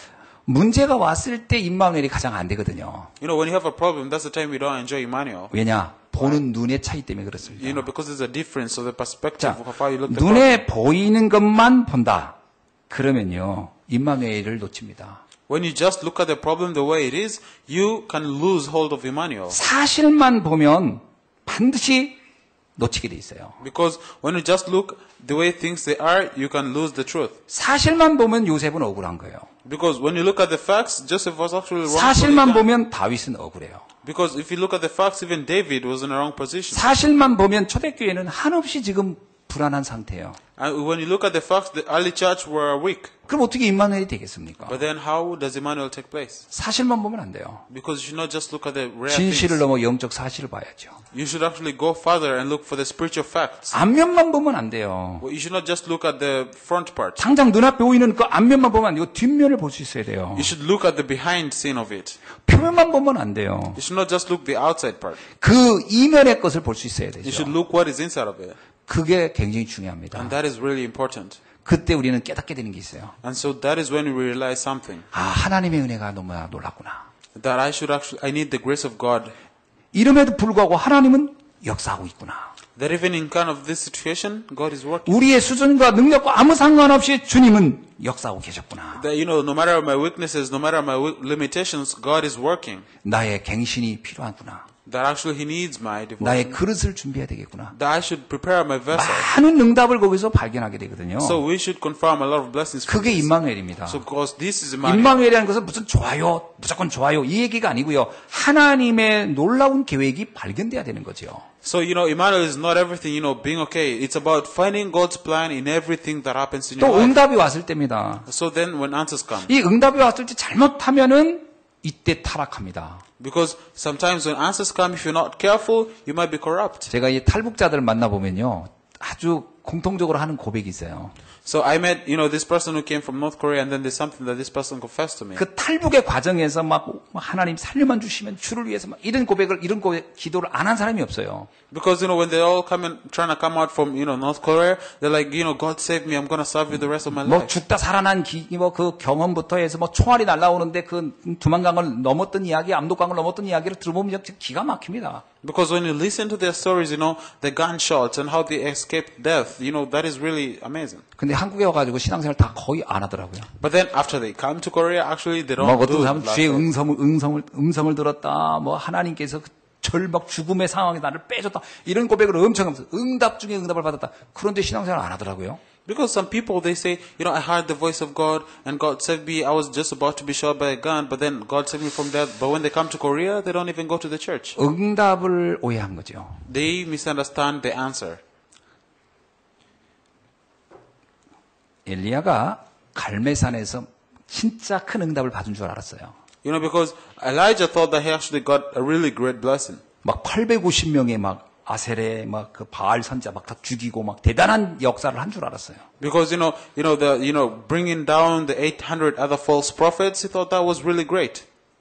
문제가 왔을 때 임마누엘이 가장 안 되거든요. you know, when you have a problem, that's the time we don't enjoy Emmanuel. 왜냐? 보는 눈의 차이 때문에 그렇습니다. You know, because there's a difference of the perspective 자, of how you look at the problem. 눈에 보이는 것만 본다. 그러면요, 임마누엘을 놓칩니다. When you just look at the problem the way it is, you can lose hold of Emmanuel. 사실만 보면 반드시 놓치게 돼 있어요. Because when you just look the way things they are, you can lose the truth. 사실만 보면 요셉은 억울한 거예요. Because when you look at the facts, Joseph was actually wrong. 사실만 보면 다윗은 억울해요. Because if you look at the facts, even David was in a wrong position. 사실만 보면 초대교회는 한없이 지금 불안한 상태예요. And when you look at the facts, the early church were weak. 그럼 어떻게 임마누엘이 되겠습니까? But then how does Emmanuel take place? 사실만 보면 안 돼요. Because you should not just look at the rare 진실을 things. 넘어 영적 사실을 봐야죠. You should actually go further and look for the spiritual facts. 앞면만 보면 안 돼요. You should not just look at the front part. 당장 눈앞에 보이는 그 앞면만 보면 안 되고 뒷면을 볼 수 있어야 돼요. You should look at the behind scene of it. 표면만 보면 안 돼요. You should not just look the outside part. 그 이면의 것을 볼 수 있어야 You should 되죠. look what is inside of it. 그게 굉장히 중요합니다. And that is really important. 그때 우리는 깨닫게 되는 게 있어요. And so that is when we realize something. 아, 하나님의 은혜가 너무 놀랍구나. That I need the grace of God. 이름에도 불구하고 하나님은 역사하고 있구나. That even in kind of this situation, God is working. 우리의 수준과 능력과 아무 상관없이 주님은 역사하고 계셨구나. That, you know, no matter my weaknesses, no matter my limitations, God is working. 나의 갱신이 필요하구나. That actually He needs my 나의 devotion. 그릇을 준비해야 되겠구나. That I should prepare my vessel. 많은 응답을 거기서 발견하게 되거든요. So we should confirm a lot of blessings from 그게 this. 임마누엘입니다. So because this is Emmanuel. 임마누엘이라는 것은 무슨 좋아요, 무조건 좋아요 이 얘기가 아니고요. 하나님의 놀라운 계획이 발견돼야 되는 거죠. So, you know, Emmanuel is not everything, you know, being okay. It's about finding God's plan in everything that happens in your 또 life. 응답이 왔을 때입니다. So then when answers come. 이 응답이 왔을 때 잘못하면은 이때 타락합니다. Because sometimes when answers come, if you're not careful, you might be corrupt. 제가 이 탈북자들 만나보면요. 아주 공통적으로 하는 고백이 있어요. So I met, this person who came from North Korea, and then there's something that this person confessed to me. 그 탈북의 과정에서 막 하나님 살려만 주시면 주를 위해서 막 이런 기도를 안 한 사람이 없어요. Because, when they all trying to come out from, North Korea, they're like, God save me, I'm gonna serve you the rest of my 뭐 life. 죽다 살아난 그 경험부터 해서 뭐 총알이 날라오는데 그 두만강을 넘었던 이야기, 압록강을 넘었던 이야기를 들어보면 기가 막힙니다. Because when you listen to their stories, the gunshots and how they escaped death, that is really amazing. 근데 한국에 와가지고 신앙생활 다 거의 안 하더라고요. But then after they come to Korea, actually they don't 뭐 do 어떤 사람은 it. 주의 음성을 들었다. 뭐 하나님께서 절막 죽음의 상황에 나를 빼줬다. 이런 고백을 엄청 하면서 응답 중에 응답을 받았다. 그런데 신앙생활 안 하더라고요. Because some people, they say, I heard the voice of God and God saved me. I was just about to be shot by a gun, but then God saved me from that. But when they come to Korea, they don't even go to the church. 응답을 오해한 거죠. They misunderstand the answer. 엘리야가 갈멜산에서 진짜 큰 응답을 받은 줄 알았어요. Because Elijah thought that he actually got a really great blessing. 막 850명의 막 아세레 막 그 바알 선자 막 다 죽이고 막 대단한 역사를 한 줄 알았어요. Because bringing down the 800 other false prophets, he thought that was really great.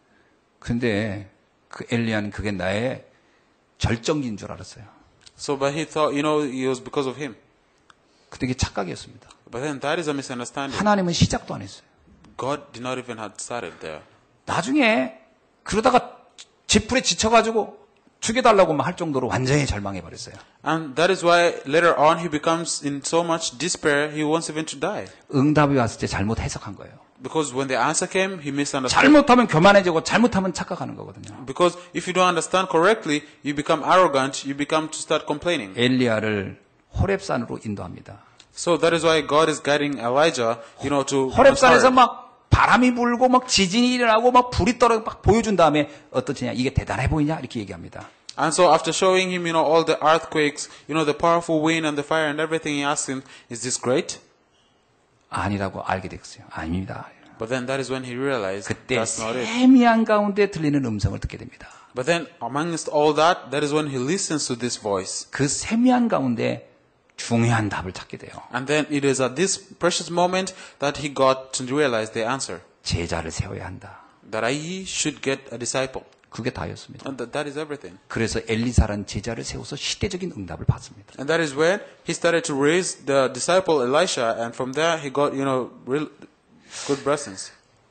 근데 그 엘리야는 그게 나의 절정기인 줄 알았어요. So, but he thought, it was because of him. 근데 이게 착각이었습니다. But then that is a misunderstanding. 하나님은 시작도 안 했어요. God did not even have started there. 나중에 그러다가 지풀에 지쳐가지고 죽여달라고 할 정도로 완전히 절망해버렸어요. And that is why later on he becomes in so much despair, he wants even to die. 응답이 왔을 때 잘못 해석한 거예요. Because when the answer came, he misunderstood. 잘못하면 교만해지고 잘못하면 착각하는 거거든요. Because if you don't understand correctly, you become arrogant, you become to start complaining. 엘리야를 호렙산으로 인도합니다. So that is why God is guiding Elijah, to 호렙산에서 막 바람이 불고 막 지진이 일어나고 막 불이 떨어 막 보여준 다음에 어떠냐 이게 대단해 보이냐 이렇게 얘기합니다. And so after showing him, all the earthquakes, the powerful wind and the fire and everything, he asked him, is this great? 아니라고 알게 됐어요. 아닙니다. But then that is when he realized 그때 that's not it. 세미한 가운데 들리는 음성을 듣게 됩니다. But then amongst all that, that is when he listens to this voice. 그 세미한 가운데 중요한 답을 찾게 돼요. And then it is at this precious moment that he got to realize the answer. 제자를 세워야 한다. That I should get a disciple. 그게 다였습니다. And that is everything. 그래서 엘리사라는 제자를 세워서 시대적인 응답을 받습니다. And that is when he started to raise the disciple Elisha, and from there he got, real good blessings.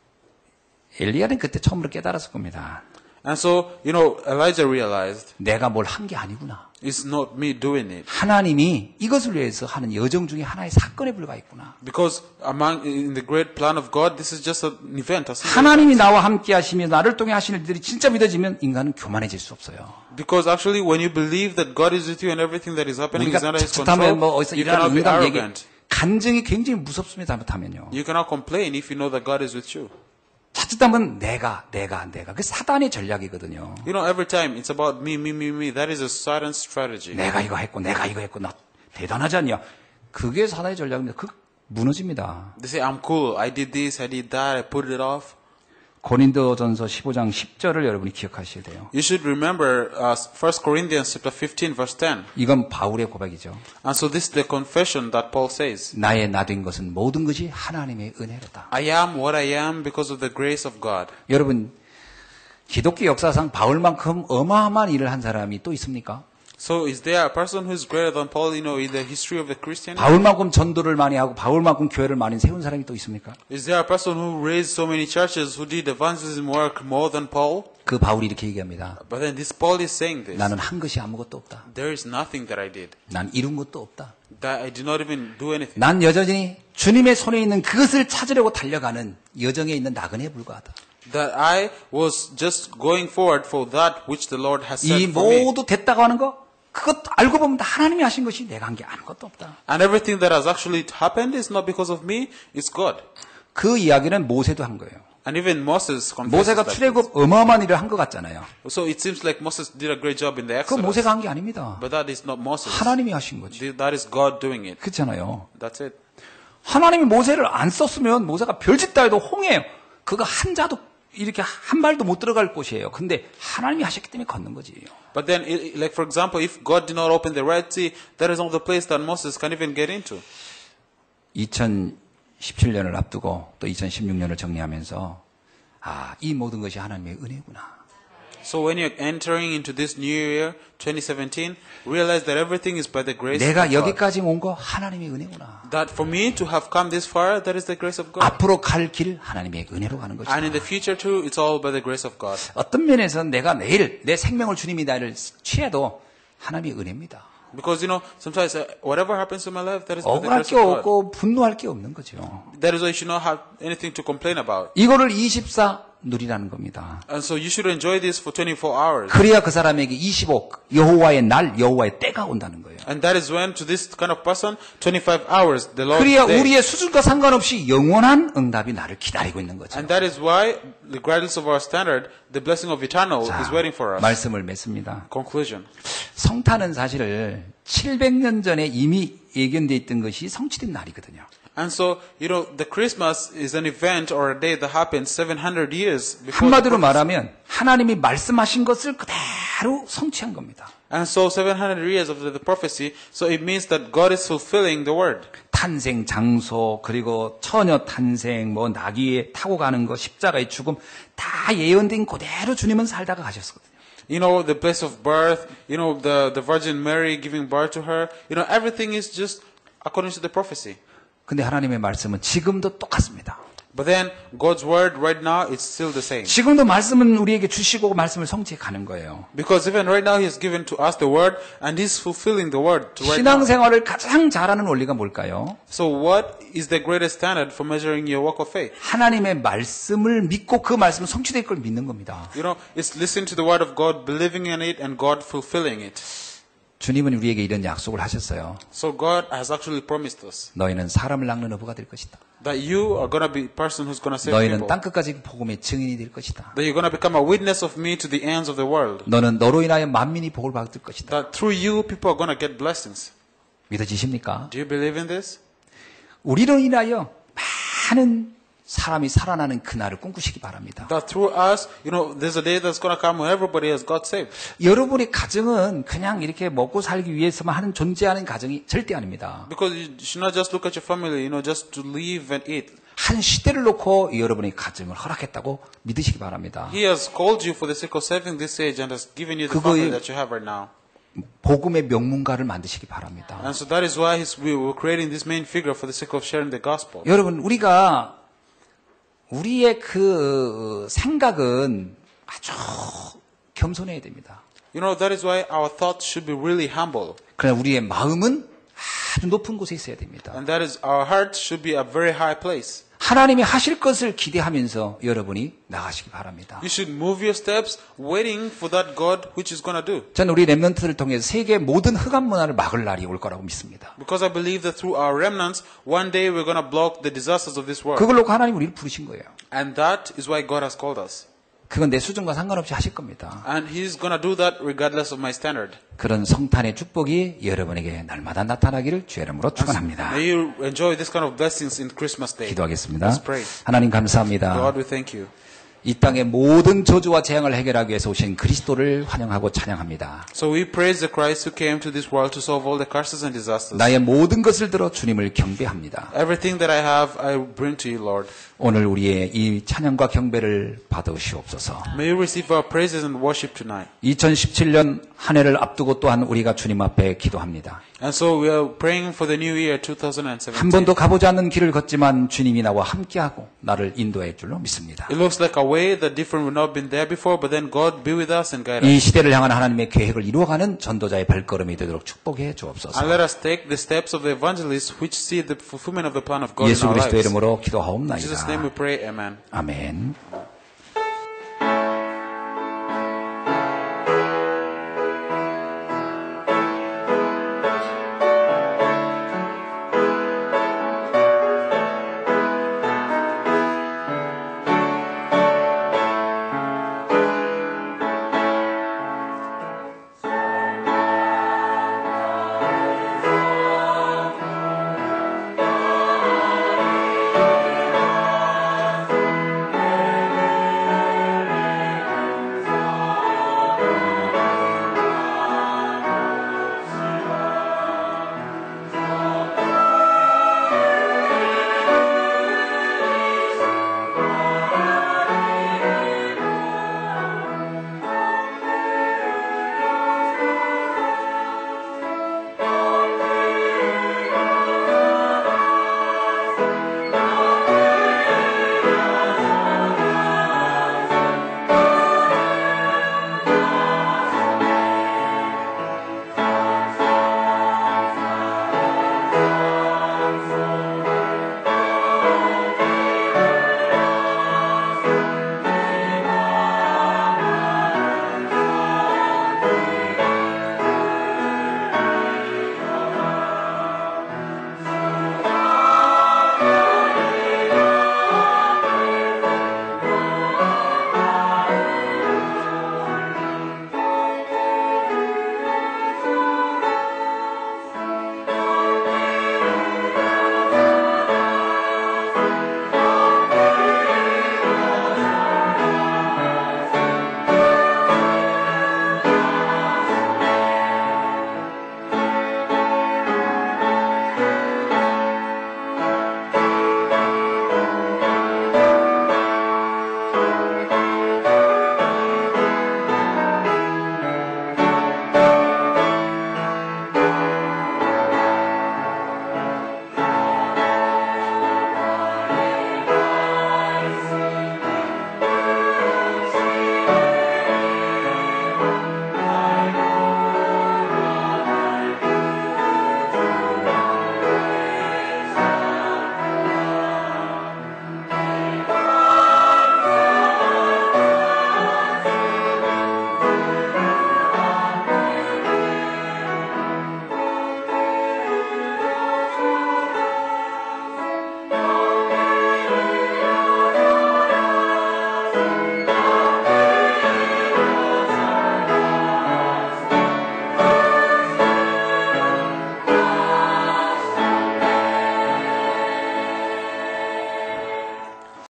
엘리야는 그때 처음으로 깨달았을 겁니다. And so, Elijah realized, 내가 뭘 한 게 아니구나. it's not me doing it. 하나님이 이것을 위해서 하는 여정 중에 하나의 사건에 불과했구나. Because in the great plan of God, this is just an event. A single 하나님이 event. 나와 함께 하시며 나를 통해 하시는 일들이 진짜 믿어지면 인간은 교만해질 수 없어요. Because actually, when you believe that God is with you and everything that is happening is 우리가 under His 잘못하면 control, 뭐 어디서 you 일어나는 cannot be 응답 얘기 arrogant. 간증이 굉장히 무섭습니다. 잘못하면요. You cannot complain if you know that God is with you. 자칫하면 내가 그 사단의 전략이거든요. Every time it's about me. That is a Satan's strategy. 내가 이거 했고 나 대단하지 않냐. 그게 사단의 전략입니다. 그 무너집니다. They say, I'm cool. I did this, I did that, I put it off. 고린도전서 15장 10절을 여러분이 기억하셔야 돼요. You should remember 1 Corinthians chapter 15 verse 10. 이건 바울의 고백이죠. And so this is the confession that Paul says. 나의 나된 것은 모든 것이 하나님의 은혜로다. I am what I am because of the grace of God. 여러분 기독교 역사상 바울만큼 어마어마한 일을 한 사람이 또 있습니까? So is there a person who is greater than Paul, in the history of the Christianity? 바울만큼 전도를 많이 하고 바울만큼 교회를 많이 세운 사람이 또 있습니까? Is there a person who raised so many churches, who did evangelism work more than Paul? 그 바울이 이렇게 얘기합니다. But then this Paul is saying this. 나는 한 것이 아무것도 없다. There is nothing that I did. 난 이룬 것도 없다. That I did not even do anything. 난 여전히 주님의 손에 있는 그것을 찾으려고 달려가는 여정에 있는 나그네에 불과하다. That I was just going forward for that which the Lord has 이 set for me. 모두 됐다고 하는 거 그것 알고 보면 다 하나님이 하신 것이 내가 한 게 아무것도 없다. And everything that has actually happened is not because of me, it's God. 그 이야기는 모세도 한 거예요. And even Moses confesses 모세가 like 출애굽 어마어마한 일을 한 것 같잖아요. this. So it seems like Moses did a great job in the 그 Exodus. 모세가 한 게 아닙니다. But that is not Moses. 하나님이 하신 거지. That is God doing it. 그렇잖아요. That's it. 하나님이 모세를 안 썼으면 모세가 별짓 다 해도 홍해요. 그거 한 자도 이렇게 한 발도 못 들어갈 곳이에요. 근데 하나님이 하셨기 때문에 걷는 거지. But then, like for example, if God did not open the Red Sea, that is not the place that Moses can even get into. 2017년을 앞두고 또 2016년을 정리하면서 이 모든 것이 하나님의 은혜구나. So when you're entering into this new year, 2017, realize that everything is by the grace of 내가 God. 여기까지 온 거 하나님의 은혜구나. That for me to have come this far, that is the grace of God. 앞으로 갈 길 하나님의 은혜로 가는 것이다. And in the future too, it's all by the grace of God. 어떤 면에서는 내가 내일 내 생명을 주님이 나를 취해도 하나님의 은혜입니다. Because, sometimes whatever happens to my life, that is by the 억울할 grace 게 of God. 없고 분노할 게 없는 거죠. That is why you should not have anything to complain about. 이거를 24 누리라는 겁니다. And so you should enjoy this for 24 hours. 그래야 그 사람에게 25 여호와의 날, 여호와의 때가 온다는 거예요. And that is when to this kind of person, 25 hours, the Lord's 그래야 day. 우리의 수준과 상관없이 영원한 응답이 나를 기다리고 있는 거죠. And that is why, regardless of our standard, the blessing of eternal 자, is waiting for us. 말씀을 맺습니다. Conclusion. 성탄은 사실 700년 전에 이미 예견되어 있던 것이 성취된 날이거든요. And so, the Christmas is an event or a day that happened 700 years before. 한마디로 말하면 하나님이 말씀하신 것을 그대로 성취한 겁니다. And so 700 years of the prophecy, so it means that God is fulfilling the word. 탄생 장소 그리고 처녀 탄생 뭐 나귀에 타고 가는 거 십자가의 죽음 다 예언된 그대로 주님은 살다가 가셨거든요. The place of birth, the Virgin Mary giving birth to her, everything is just according to the prophecy. 근데 하나님의 말씀은 지금도 똑같습니다. But then God's word right now is still the same. 지금도 말씀은 우리에게 주시고 말씀을 성취해 가는 거예요. Because even right now He has given to us the word and He's fulfilling the word to right now. 신앙생활을 가장 잘하는 원리가 뭘까요? So what is the greatest standard for measuring your walk of faith? 하나님의 말씀을 믿고 그 말씀은 성취될 걸 믿는 겁니다. It's listening to the word of God, believing in it, and God fulfilling it. 주님은 우리에게 이런 약속을 하셨어요. So God has actually promised us 너희는 사람을 낚는 어부가 될 것이다. that you are going to be a person who's going to save 너희는 people. 땅끝까지 복음의 증인이 될 것이다. That you're going to become a witness of me to the ends of the world. 너는 너로 인하여 만민이 복을 받을 것이다. That through you, people are going to get blessings. 믿어지십니까? Do you believe in this? 우리로 인하여 많은 사람이 살아나는 그날을 꿈꾸시기 바랍니다. That through us, there's a day that's going to come when everybody has got saved. 여러분의 가정은 그냥 이렇게 먹고 살기 위해서만 하는 존재하는 가정이 절대 아닙니다. Because you should not just look at your family, just to live and eat. 한 시대를 놓고 여러분의 가정을 허락했다고 믿으시기 바랍니다. He has called you for the sake of saving this age and has given you the family that you have right now. 복음의 명문가를 만드시기 바랍니다. And so that is why we were creating this main figure for the sake of sharing the gospel. 여러분, 우리의 그 생각은 아주 겸손해야 됩니다. That is why our thoughts should be really humble. 그러나 우리의 마음은 아주 높은 곳에 있어야 됩니다. And that is, our heart should be a very high place. 하나님이 하실 것을 기대하면서 여러분이 나가시기 바랍니다. You should move your steps waiting for that God which is going to do. 저는 우리 렘넌트를 통해서 세계 모든 흑암 문화를 막을 날이 올 거라고 믿습니다. Because I believe that through our remnants, one day we're going to block the disasters of this world. 그걸 놓고 하나님이 우리를 부르신 거예요. And that is why God has called us. 그건 내 수준과 상관없이 하실 겁니다. And He's going to do that regardless of my standard. 그런 성탄의 축복이 여러분에게 날마다 나타나기를 주의 이름으로 축원합니다. May you enjoy this kind of blessings in Christmas Day. 기도하겠습니다. Let's pray. 하나님 감사합니다. God, we thank you. 이 땅의 모든 저주와 재앙을 해결하기 위해서 오신 그리스도를 환영하고 찬양합니다. So we praise the Christ who came to this world to solve all the curses and disasters. 나의 모든 것을 들어 주님을 경배합니다. Everything that I have, I bring to you, Lord. 오늘 우리의 이 찬양과 경배를 받으시옵소서. May you receive our praises and worship tonight. 2017년 한 해를 앞두고 또한 우리가 주님 앞에 기도합니다. And so we are praying for the new year 한 2017. 번도 가보지 않는 길을 걷지만 주님이 나와 함께하고 나를 인도할 줄로 믿습니다. It looks like a way that different would not have been there before, but then God be with us and guide 이 us. 시대를 향한 하나님의 계획을 이루어가는 전도자의 발걸음이 되도록 축복해 And 주옵소서. let us take the steps of the evangelists which see the fulfillment of the plan of God in 예수 our 그리스도의 lives. 이름으로 In Jesus' name 기도하옵나이다. we pray, amen. 아멘.